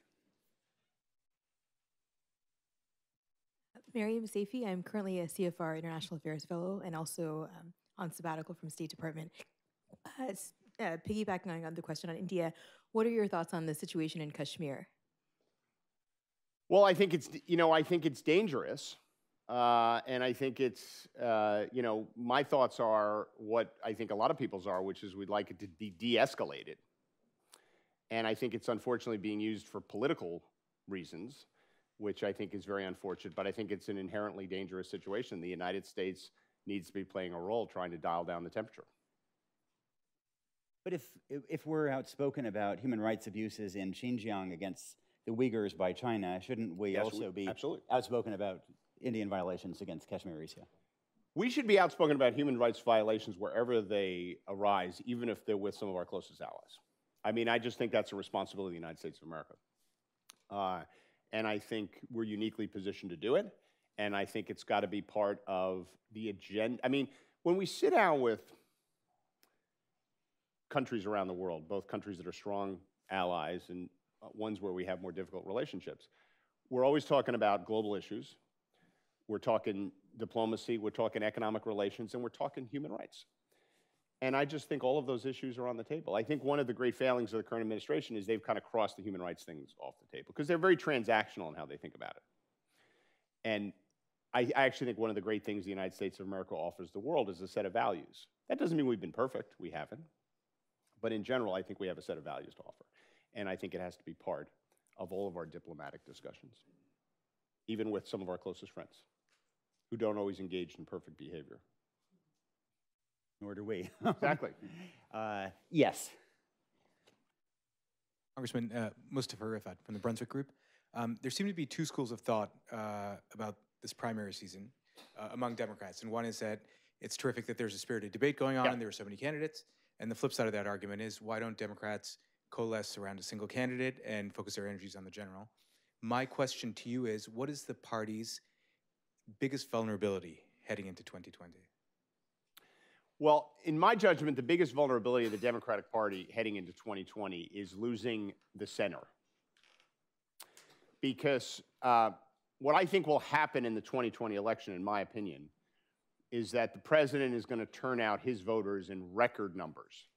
Mariam Saifi, I'm currently a C F R International Affairs Fellow and also um, on sabbatical from State Department. Uh, uh, piggybacking on the question on India, what are your thoughts on the situation in Kashmir? Well, I think it's, you know, I think it's dangerous. Uh, and I think it's, uh, you know, my thoughts are what I think a lot of people's are, which is we'd like it to be de-escalated. And I think it's unfortunately being used for political reasons, which I think is very unfortunate. But I think it's an inherently dangerous situation. The United States needs to be playing a role trying to dial down the temperature. But if, if we're outspoken about human rights abuses in Xinjiang against the Uyghurs by China, shouldn't we Yes, also we, be absolutely. outspoken about Indian violations against Kashmiris? Yeah. We should be outspoken about human rights violations wherever they arise, even if they're with some of our closest allies. I mean, I just think that's a responsibility of the United States of America. Uh, and I think we're uniquely positioned to do it. And I think it's got to be part of the agenda. I mean, when we sit down with countries around the world, both countries that are strong allies and ones where we have more difficult relationships, we're always talking about global issues. We're talking diplomacy, we're talking economic relations, and we're talking human rights. And I just think all of those issues are on the table. I think one of the great failings of the current administration is they've kind of crossed the human rights things off the table because they're very transactional in how they think about it. And I, I actually think one of the great things the United States of America offers the world is a set of values. That doesn't mean we've been perfect, we haven't. But in general, I think we have a set of values to offer. And I think it has to be part of all of our diplomatic discussions, even with some of our closest friends who don't always engage in perfect behavior. Nor do we. Exactly. Uh, yes. Congressman uh, Mustafa Rifat from the Brunswick Group. Um, there seem to be two schools of thought uh, about this primary season uh, among Democrats. And one is that it's terrific that there's a spirited debate going on yeah. and there are so many candidates. And the flip side of that argument is, why don't Democrats coalesce around a single candidate and focus their energies on the general? My question to you is, what is the party's biggest vulnerability heading into twenty twenty? Well, in my judgment, the biggest vulnerability of the Democratic Party heading into twenty twenty is losing the center. Because uh, what I think will happen in the twenty twenty election, in my opinion, is that the president is going to turn out his voters in record numbers.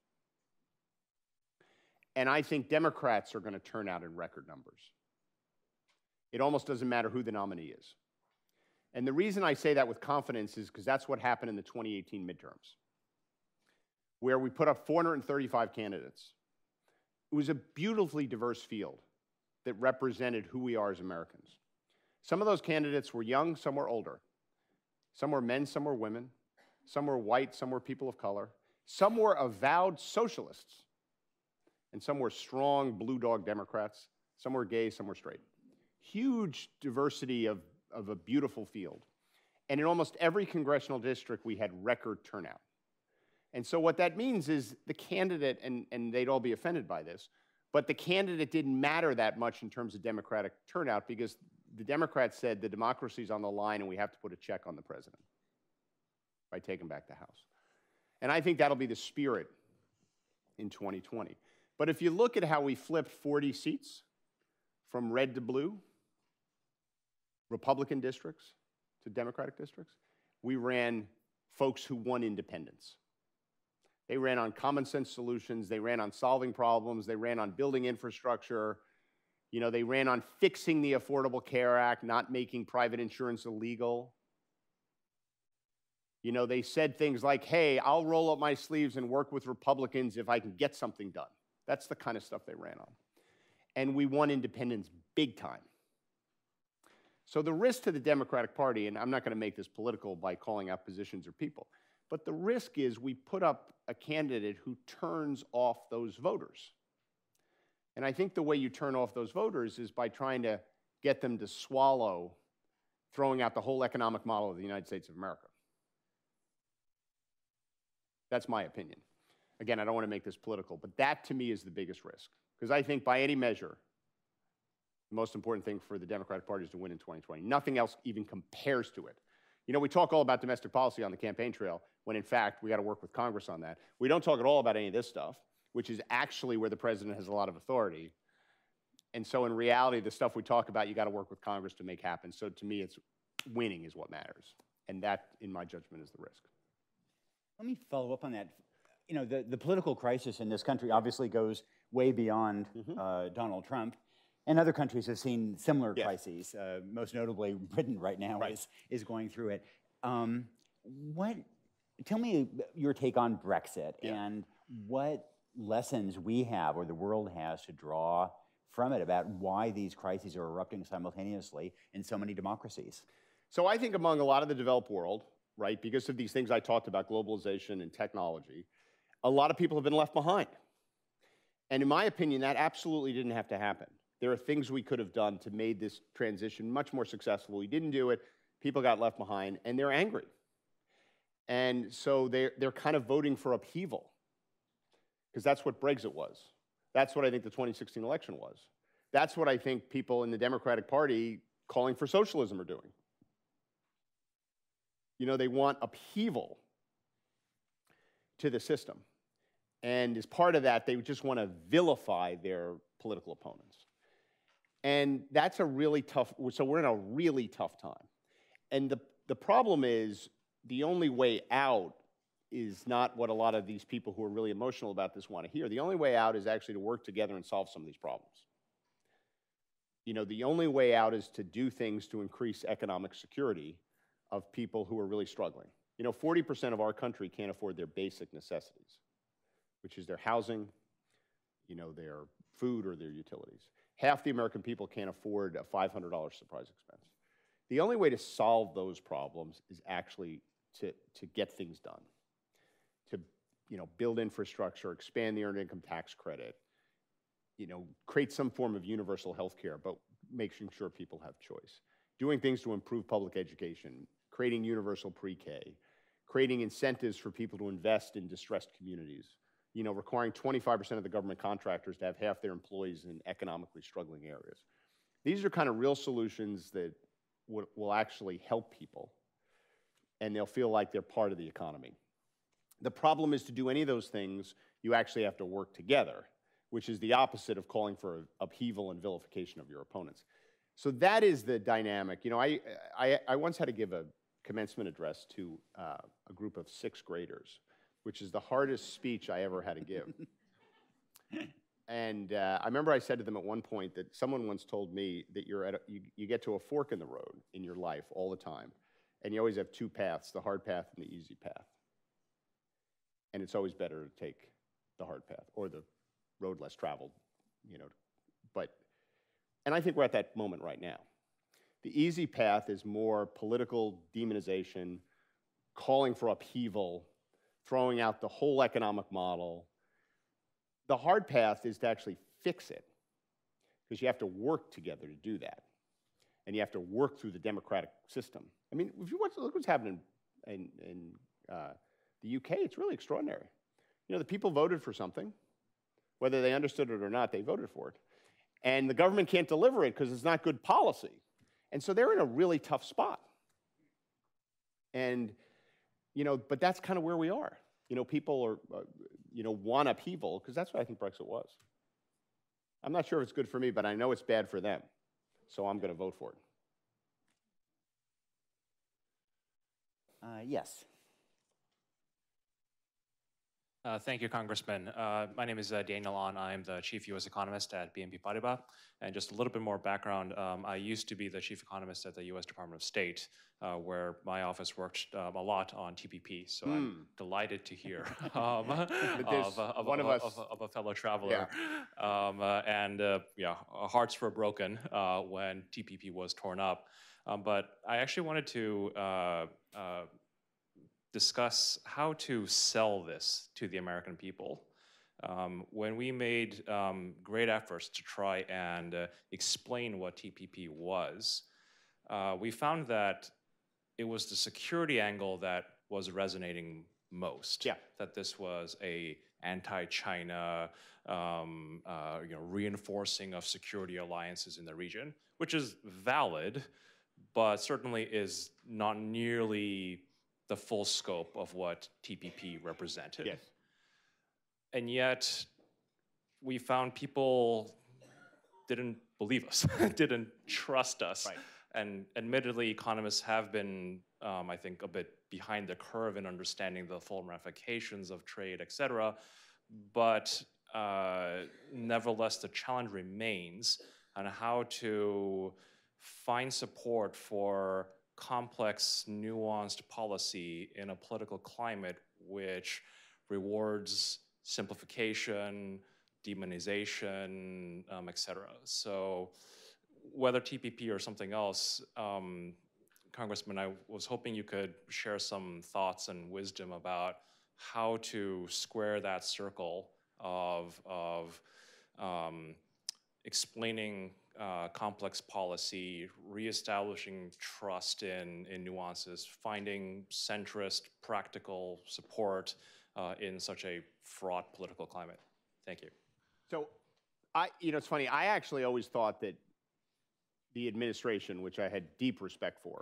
And I think Democrats are going to turn out in record numbers. It almost doesn't matter who the nominee is. And the reason I say that with confidence is because that's what happened in the twenty eighteen midterms, where we put up four hundred thirty-five candidates. It was a beautifully diverse field that represented who we are as Americans. Some of those candidates were young, some were older. Some were men, some were women. Some were white, some were people of color. Some were avowed socialists. And some were strong blue dog Democrats. Some were gay, some were straight. Huge diversity of, of a beautiful field. And in almost every congressional district, we had record turnout. And so what that means is the candidate, and, and they'd all be offended by this, but the candidate didn't matter that much in terms of Democratic turnout because the Democrats said the democracy's on the line and we have to put a check on the president by taking back the House. And I think that'll be the spirit in twenty twenty. But if you look at how we flipped forty seats from red to blue, Republican districts to Democratic districts, we ran folks who won independence. They ran on common sense solutions, they ran on solving problems, they ran on building infrastructure, you know, they ran on fixing the Affordable Care Act, not making private insurance illegal. You know, they said things like, hey, I'll roll up my sleeves and work with Republicans if I can get something done. That's the kind of stuff they ran on. And we won independence big time. So the risk to the Democratic Party, and I'm not going to make this political by calling out positions or people, but the risk is we put up a candidate who turns off those voters. And I think the way you turn off those voters is by trying to get them to swallow throwing out the whole economic model of the United States of America. That's my opinion. Again, I don't want to make this political, but that to me is the biggest risk. Because I think by any measure, the most important thing for the Democratic Party is to win in twenty twenty. Nothing else even compares to it. You know, we talk all about domestic policy on the campaign trail, when in fact, we got to work with Congress on that. We don't talk at all about any of this stuff, which is actually where the president has a lot of authority. And so in reality, the stuff we talk about, you got to work with Congress to make happen. So to me, it's winning is what matters. And that, in my judgment, is the risk. Let me follow up on that. You know, the, the political crisis in this country obviously goes way beyond mm-hmm. uh, Donald Trump. And other countries have seen similar yes. crises. Uh, most notably, Britain right now right. is, is going through it. Um, what, tell me your take on Brexit yeah. and what lessons we have or the world has to draw from it about why these crises are erupting simultaneously in so many democracies. So I think among a lot of the developed world, right, because of these things I talked about, globalization and technology, a lot of people have been left behind. And in my opinion, that absolutely didn't have to happen. There are things we could have done to make this transition much more successful. We didn't do it. People got left behind, and they're angry. And so they're, they're kind of voting for upheaval, because that's what Brexit was. That's what I think the twenty sixteen election was. That's what I think people in the Democratic Party calling for socialism are doing. You know, they want upheaval to the system. And as part of that, they just want to vilify their political opponents. And that's a really tough, so we're in a really tough time. And the, the problem is the only way out is not what a lot of these people who are really emotional about this want to hear. The only way out is actually to work together and solve some of these problems. You know, the only way out is to do things to increase economic security of people who are really struggling. You know, forty percent of our country can't afford their basic necessities, which is their housing, you know, their food or their utilities. Half the American people can't afford a five hundred dollar surprise expense. The only way to solve those problems is actually to, to get things done, to, you know, build infrastructure, expand the earned income tax credit, you know, create some form of universal health care, but making sure people have choice. Doing things to improve public education, creating universal pre-K, creating incentives for people to invest in distressed communities, you know, requiring twenty-five percent of the government contractors to have half their employees in economically struggling areas. These are kind of real solutions that will actually help people, and they'll feel like they're part of the economy. The problem is, to do any of those things, you actually have to work together, which is the opposite of calling for upheaval and vilification of your opponents. So that is the dynamic. You know, I, I, I once had to give a commencement address to uh, a group of sixth graders, which is the hardest speech I ever had to give. And uh, I remember I said to them at one point that someone once told me that you're at a, you, you get to a fork in the road in your life all the time, and you always have two paths, the hard path and the easy path. And it's always better to take the hard path, or the road less traveled, you know. But, and I think we're at that moment right now. The easy path is more political demonization, calling for upheaval, throwing out the whole economic model. The hard path is to actually fix it, because you have to work together to do that. And you have to work through the democratic system. I mean, if you watch, look what's happening in, in uh, the U K, it's really extraordinary. You know, the people voted for something. Whether they understood it or not, they voted for it. And the government can't deliver it because it's not good policy. And so they're in a really tough spot. And, you know, but that's kind of where we are. You know, people are, uh, you know, want upheaval, because that's what I think Brexit was. I'm not sure if it's good for me, but I know it's bad for them. So I'm going to vote for it. Uh, yes. Uh, thank you, Congressman. Uh, my name is uh, Daniel Ahn. I'm the chief U S economist at B N P Paribas. And just a little bit more background, um, I used to be the chief economist at the U S Department of State, uh, where my office worked um, a lot on T P P. So mm. I'm delighted to hear um, of, uh, of, one of, of, us. Of, of a fellow traveler. Yeah. Um, uh, and uh, yeah, hearts were broken uh, when T P P was torn up. Um, but I actually wanted to uh, uh, discuss how to sell this to the American people. Um, when we made um, great efforts to try and uh, explain what T P P was, uh, we found that it was the security angle that was resonating most. Yeah. That this was a anti-China, um, uh, you know, reinforcing of security alliances in the region, which is valid, but certainly is not nearly the full scope of what T P P represented. Yes. And yet, we found people didn't believe us, didn't trust us. Right. And admittedly, economists have been, um, I think, a bit behind the curve in understanding the full ramifications of trade, et cetera. But uh, nevertheless, the challenge remains on how to find support for complex, nuanced policy in a political climate which rewards simplification, demonization, um, et cetera. So whether T P P or something else, um, Congressman, I was hoping you could share some thoughts and wisdom about how to square that circle of, of um, explaining Uh, complex policy, reestablishing trust in, in nuances, finding centrist, practical support uh, in such a fraught political climate. Thank you. So, I, you know, it's funny, I actually always thought that the administration, which I had deep respect for,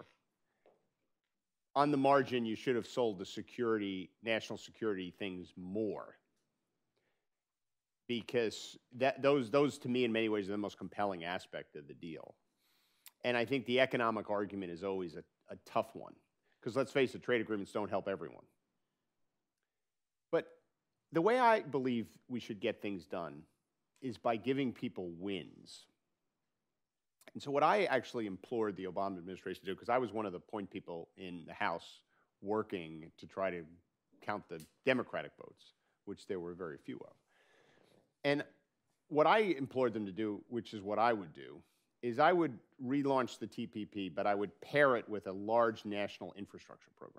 on the margin, you should have sold the security, national security things more. because that, those, those, to me, in many ways, are the most compelling aspect of the deal. And I think the economic argument is always a, a tough one, because let's face it, trade agreements don't help everyone. But the way I believe we should get things done is by giving people wins. And so what I actually implored the Obama administration to do, because I was one of the point people in the House working to try to count the Democratic votes, which there were very few of. And what I implored them to do, which is what I would do, is I would relaunch the T P P, but I would pair it with a large national infrastructure program.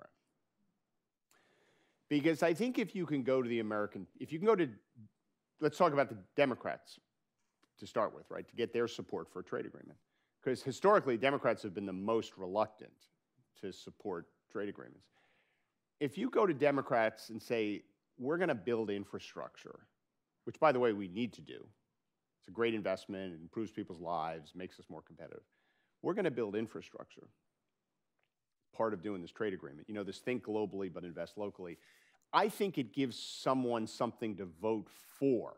Because I think if you can go to the American, if you can go to, let's talk about the Democrats to start with, right, to get their support for a trade agreement. Because historically, Democrats have been the most reluctant to support trade agreements. If you go to Democrats and say, we're going to build infrastructure, which, by the way, we need to do. It's a great investment, it improves people's lives, makes us more competitive. We're going to build infrastructure. Part of doing this trade agreement. You know, this think globally but invest locally. I think it gives someone something to vote for,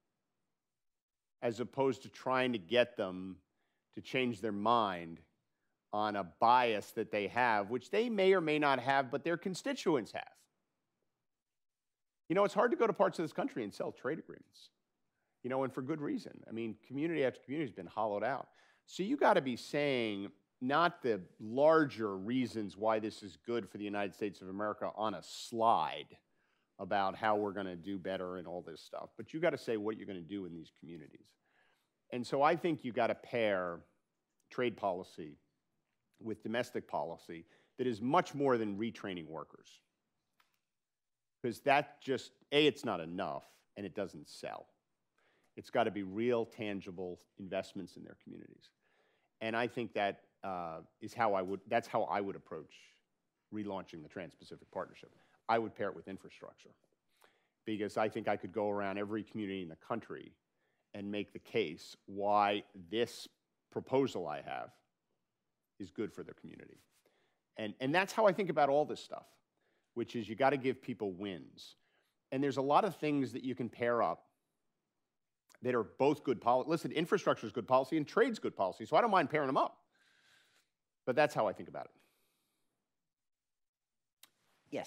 as opposed to trying to get them to change their mind on a bias that they have, which they may or may not have, but their constituents have. You know, it's hard to go to parts of this country and sell trade agreements, you know, and for good reason. I mean, community after community has been hollowed out. So you got to be saying not the larger reasons why this is good for the United States of America on a slide about how we're going to do better and all this stuff, but you got to say what you're going to do in these communities. And so I think you got to pair trade policy with domestic policy that is much more than retraining workers. Because that just, A, it's not enough, and it doesn't sell. It's got to be real, tangible investments in their communities. And I think that uh, is how I would, that's how I would approach relaunching the Trans-Pacific Partnership. I would pair it with infrastructure. Because I think I could go around every community in the country and make the case why this proposal I have is good for their community. And, and that's how I think about all this stuff, which is you got to give people wins. And there's a lot of things that you can pair up that are both good policy. Listen, infrastructure is good policy and trade's good policy, so I don't mind pairing them up. But that's how I think about it. Yes.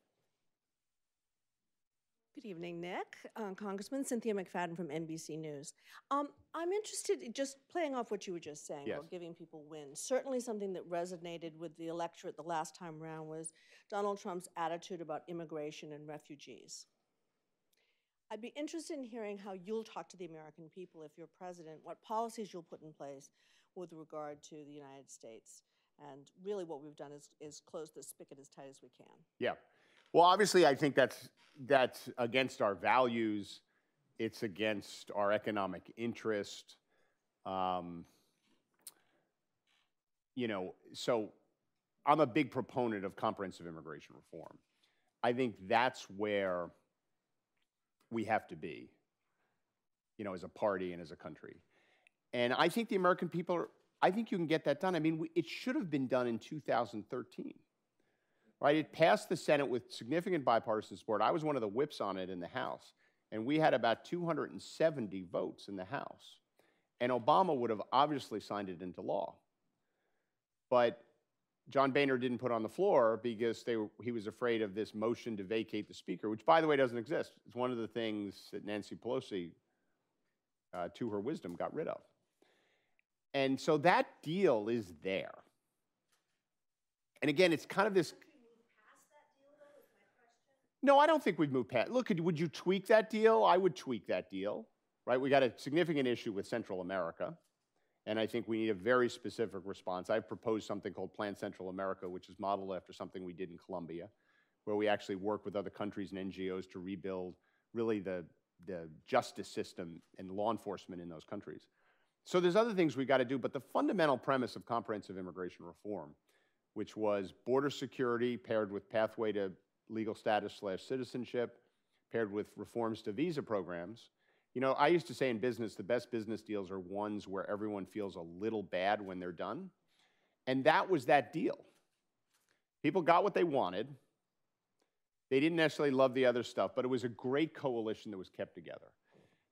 Good evening, Nick. Uh, Congressman Cynthia McFadden from N B C News. Um, I'm interested, in just playing off what you were just saying, yes. about giving people wins. Certainly something that resonated with the electorate the last time around was Donald Trump's attitude about immigration and refugees. I'd be interested in hearing how you'll talk to the American people if you're president, what policies you'll put in place with regard to the United States. And really what we've done is, is close the spigot as tight as we can. Yeah. Well, obviously, I think that's, that's against our values. It's against our economic interest. Um, you know, so I'm a big proponent of comprehensive immigration reform. I think that's where we have to be, you know, as a party and as a country. And I think the American people are, I think you can get that done. I mean, we, it should have been done in two thousand thirteen. Right, it passed the Senate with significant bipartisan support. I was one of the whips on it in the House, and we had about two hundred seventy votes in the House. And Obama would have obviously signed it into law. But John Boehner didn't put on the floor because they were, he was afraid of this motion to vacate the Speaker, which, by the way, doesn't exist. It's one of the things that Nancy Pelosi, uh, to her wisdom, got rid of. And so that deal is there. And again, it's kind of this... No, I don't think we've moved past. Look, would you tweak that deal? I would tweak that deal, right? We got a significant issue with Central America, and I think we need a very specific response. I've proposed something called Plan Central America, which is modeled after something we did in Colombia, where we actually work with other countries and N G Os to rebuild really the, the justice system and law enforcement in those countries. So there's other things we got to do, but the fundamental premise of comprehensive immigration reform, which was border security paired with pathway to legal status slash citizenship, paired with reforms to visa programs. You know, I used to say in business, the best business deals are ones where everyone feels a little bad when they're done. And that was that deal. People got what they wanted. They didn't necessarily love the other stuff, but it was a great coalition that was kept together.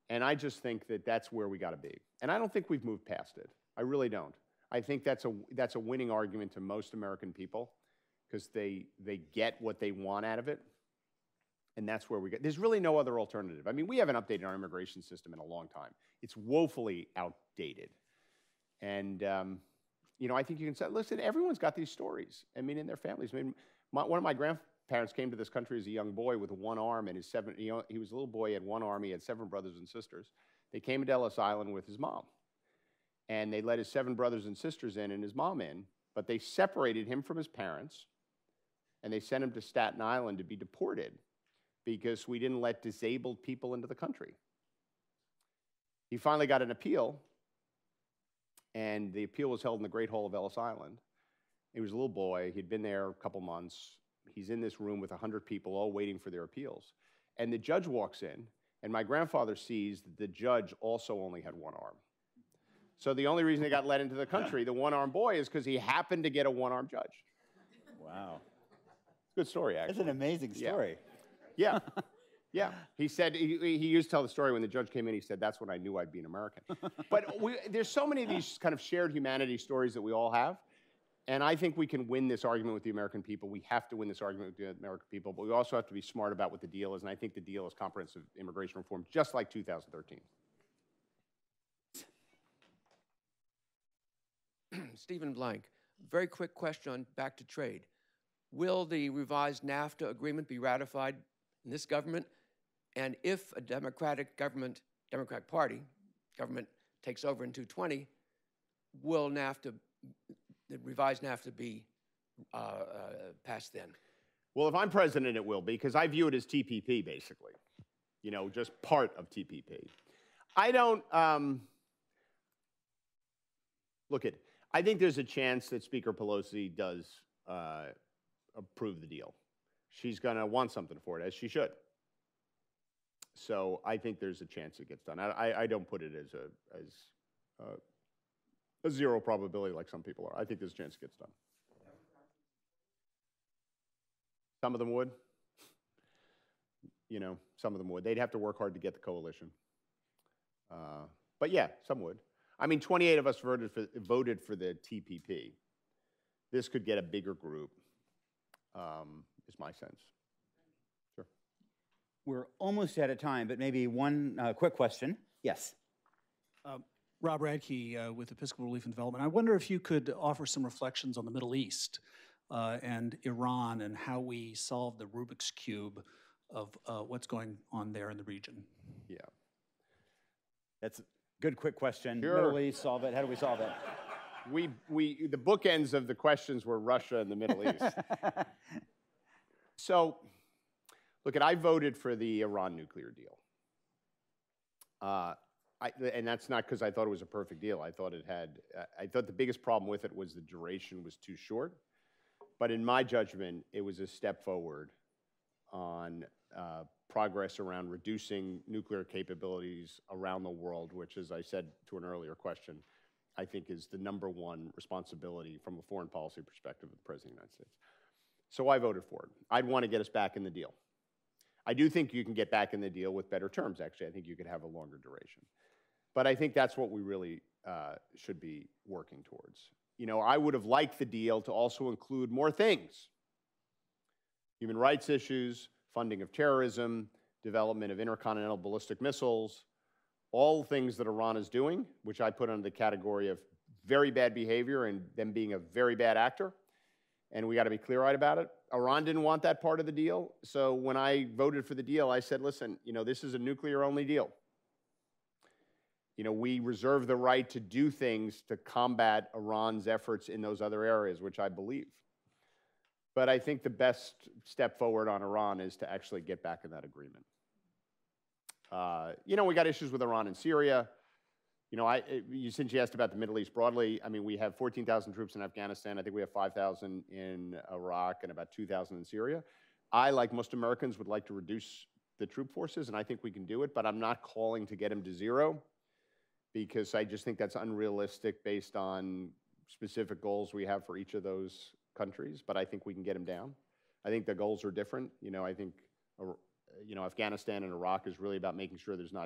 And I just think that that's where we got to be. And I don't think we've moved past it. I really don't. I think that's a, that's a winning argument to most American people because they, they get what they want out of it. And that's where we get. There's really no other alternative. I mean, we haven't updated our immigration system in a long time. It's woefully outdated. And, um, you know, I think you can say, listen, everyone's got these stories. I mean, in their families. I mean, my, one of my grandparents came to this country as a young boy with one arm and his seven, you know, he was a little boy, he had one arm, he had seven brothers and sisters. They came to Ellis Island with his mom. And they let his seven brothers and sisters in and his mom in, but they separated him from his parents, and they sent him to Staten Island to be deported because we didn't let disabled people into the country. He finally got an appeal, and the appeal was held in the Great Hall of Ellis Island. He was a little boy. He'd been there a couple months. He's in this room with one hundred people all waiting for their appeals. And the judge walks in, and my grandfather sees that the judge also only had one arm. So the only reason he got let into the country, the one-armed boy, is because he happened to get a one-armed judge. Wow. Good story, actually. That's an amazing story. Yeah. Yeah. Yeah. He said, he, he used to tell the story when the judge came in, he said, that's when I knew I'd be an American. But we, there's so many of these kind of shared humanity stories that we all have. And I think we can win this argument with the American people. We have to win this argument with the American people, but we also have to be smart about what the deal is. And I think the deal is comprehensive immigration reform, just like two thousand thirteen. Stephen Blank, very quick question on back to trade. Will the revised NAFTA agreement be ratified in this government? And if a Democratic government, Democratic Party government takes over in two twenty, will NAFTA, the revised NAFTA be uh, uh, passed then? Well, if I'm president, it will be, because I view it as T P P, basically. You know, just part of T P P. I don't, um, look at, I think there's a chance that Speaker Pelosi does uh, approve the deal. She's going to want something for it, as she should. So I think there's a chance it gets done. I, I, I don't put it as a as uh, a zero probability like some people are. I think there's a chance it gets done. Some of them would. You know, some of them would. They'd have to work hard to get the coalition. Uh, but yeah, some would. I mean, twenty-eight of us voted for, voted for the T P P. This could get a bigger group, um, is my sense. Sure. We're almost out of time, but maybe one uh, quick question. Yes. Uh, Rob Radke uh, with Episcopal Relief and Development. I wonder if you could offer some reflections on the Middle East uh, and Iran and how we solve the Rubik's Cube of uh, what's going on there in the region. Yeah. That's a good, quick question. Sure. Middle East, solve it. How do we solve it? We, we, the bookends of the questions were Russia and the Middle East. So, look, I voted for the Iran nuclear deal. Uh, I, and that's not because I thought it was a perfect deal. I thought it had, I thought the biggest problem with it was the duration was too short. But in my judgment, it was a step forward on uh, progress around reducing nuclear capabilities around the world, which, as I said to an earlier question, I think is the number one responsibility from a foreign policy perspective of the President of the United States. So I voted for it. I'd want to get us back in the deal. I do think you can get back in the deal with better terms, actually. I think you could have a longer duration. But I think that's what we really uh, should be working towards. You know, I would have liked the deal to also include more things. Human rights issues, funding of terrorism, development of intercontinental ballistic missiles, all things that Iran is doing, which I put under the category of very bad behavior and them being a very bad actor. And we got to be clear-eyed about it. Iran didn't want that part of the deal. So when I voted for the deal, I said, listen, you know, this is a nuclear-only deal. You know, we reserve the right to do things to combat Iran's efforts in those other areas, which I believe. But I think the best step forward on Iran is to actually get back in that agreement. Uh, you know, we got issues with Iran and Syria. You know, I, you, since you asked about the Middle East broadly, I mean, we have fourteen thousand troops in Afghanistan. I think we have five thousand in Iraq and about two thousand in Syria. I, like most Americans, would like to reduce the troop forces, and I think we can do it, but I'm not calling to get them to zero because I just think that's unrealistic based on specific goals we have for each of those countries, but I think we can get them down. I think the goals are different. You know, I think, you know, Afghanistan and Iraq is really about making sure there's not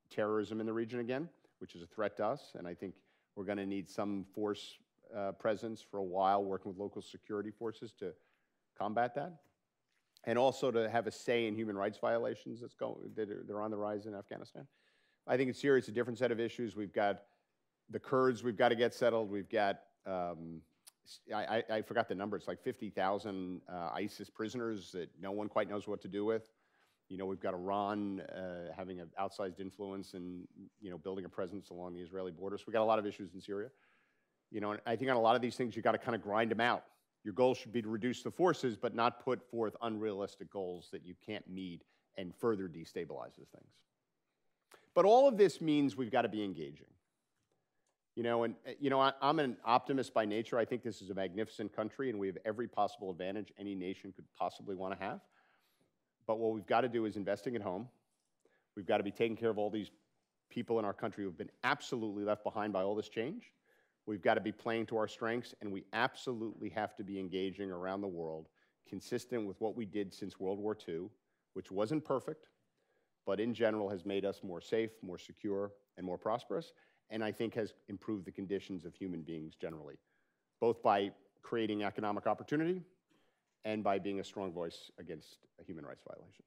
terrorism in the region again, which is a threat to us, and I think we're going to need some force uh, presence for a while, working with local security forces to combat that, and also to have a say in human rights violations that's going, that are, they're on the rise in Afghanistan. I think in Syria, it's a different set of issues. We've got the Kurds we've got to get settled. We've got, um, I, I, I forgot the number, it's like fifty thousand uh, ISIS prisoners that no one quite knows what to do with. You know, we've got Iran uh, having an outsized influence and, you know, building a presence along the Israeli border. So we've got a lot of issues in Syria. You know, and I think on a lot of these things, you've got to kind of grind them out. Your goal should be to reduce the forces, but not put forth unrealistic goals that you can't meet and further destabilizes things. But all of this means we've got to be engaging. You know, and, you know, I, I'm an optimist by nature. I think this is a magnificent country, and we have every possible advantage any nation could possibly want to have. But what we've got to do is investing at home. We've got to be taking care of all these people in our country who have been absolutely left behind by all this change. We've got to be playing to our strengths, and we absolutely have to be engaging around the world, consistent with what we did since World War Two, which wasn't perfect, but in general has made us more safe, more secure, and more prosperous, and I think has improved the conditions of human beings generally, both by creating economic opportunity and by being a strong voice against human rights violations.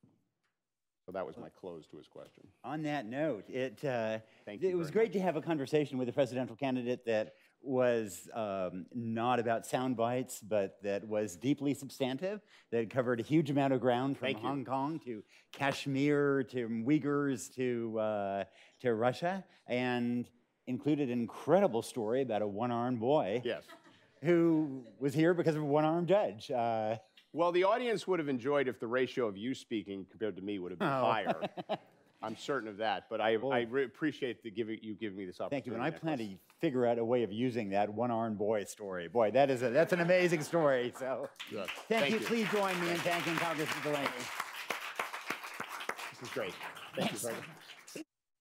So that was my close to his question. On that note, it, uh, Thank you it was very great much. to have a conversation with a presidential candidate that was um, not about sound bites, but that was deeply substantive, that covered a huge amount of ground from Thank you. Hong Kong to Kashmir to Uyghurs to, uh, to Russia, and included an incredible story about a one-armed boy Yes. who was here because of a one-armed judge. Uh, Well, the audience would have enjoyed if the ratio of you speaking compared to me would have been Oh. higher. I'm certain of that, but I, I re appreciate the giving, you giving me this opportunity. Thank you, and I plan Nicholas. to figure out a way of using that one-armed boy story. Boy, that is a, that's an amazing story. So, Good. thank, Thank you. you. Please join me in thanking Congressman Delaney. This is great. Thank you very much.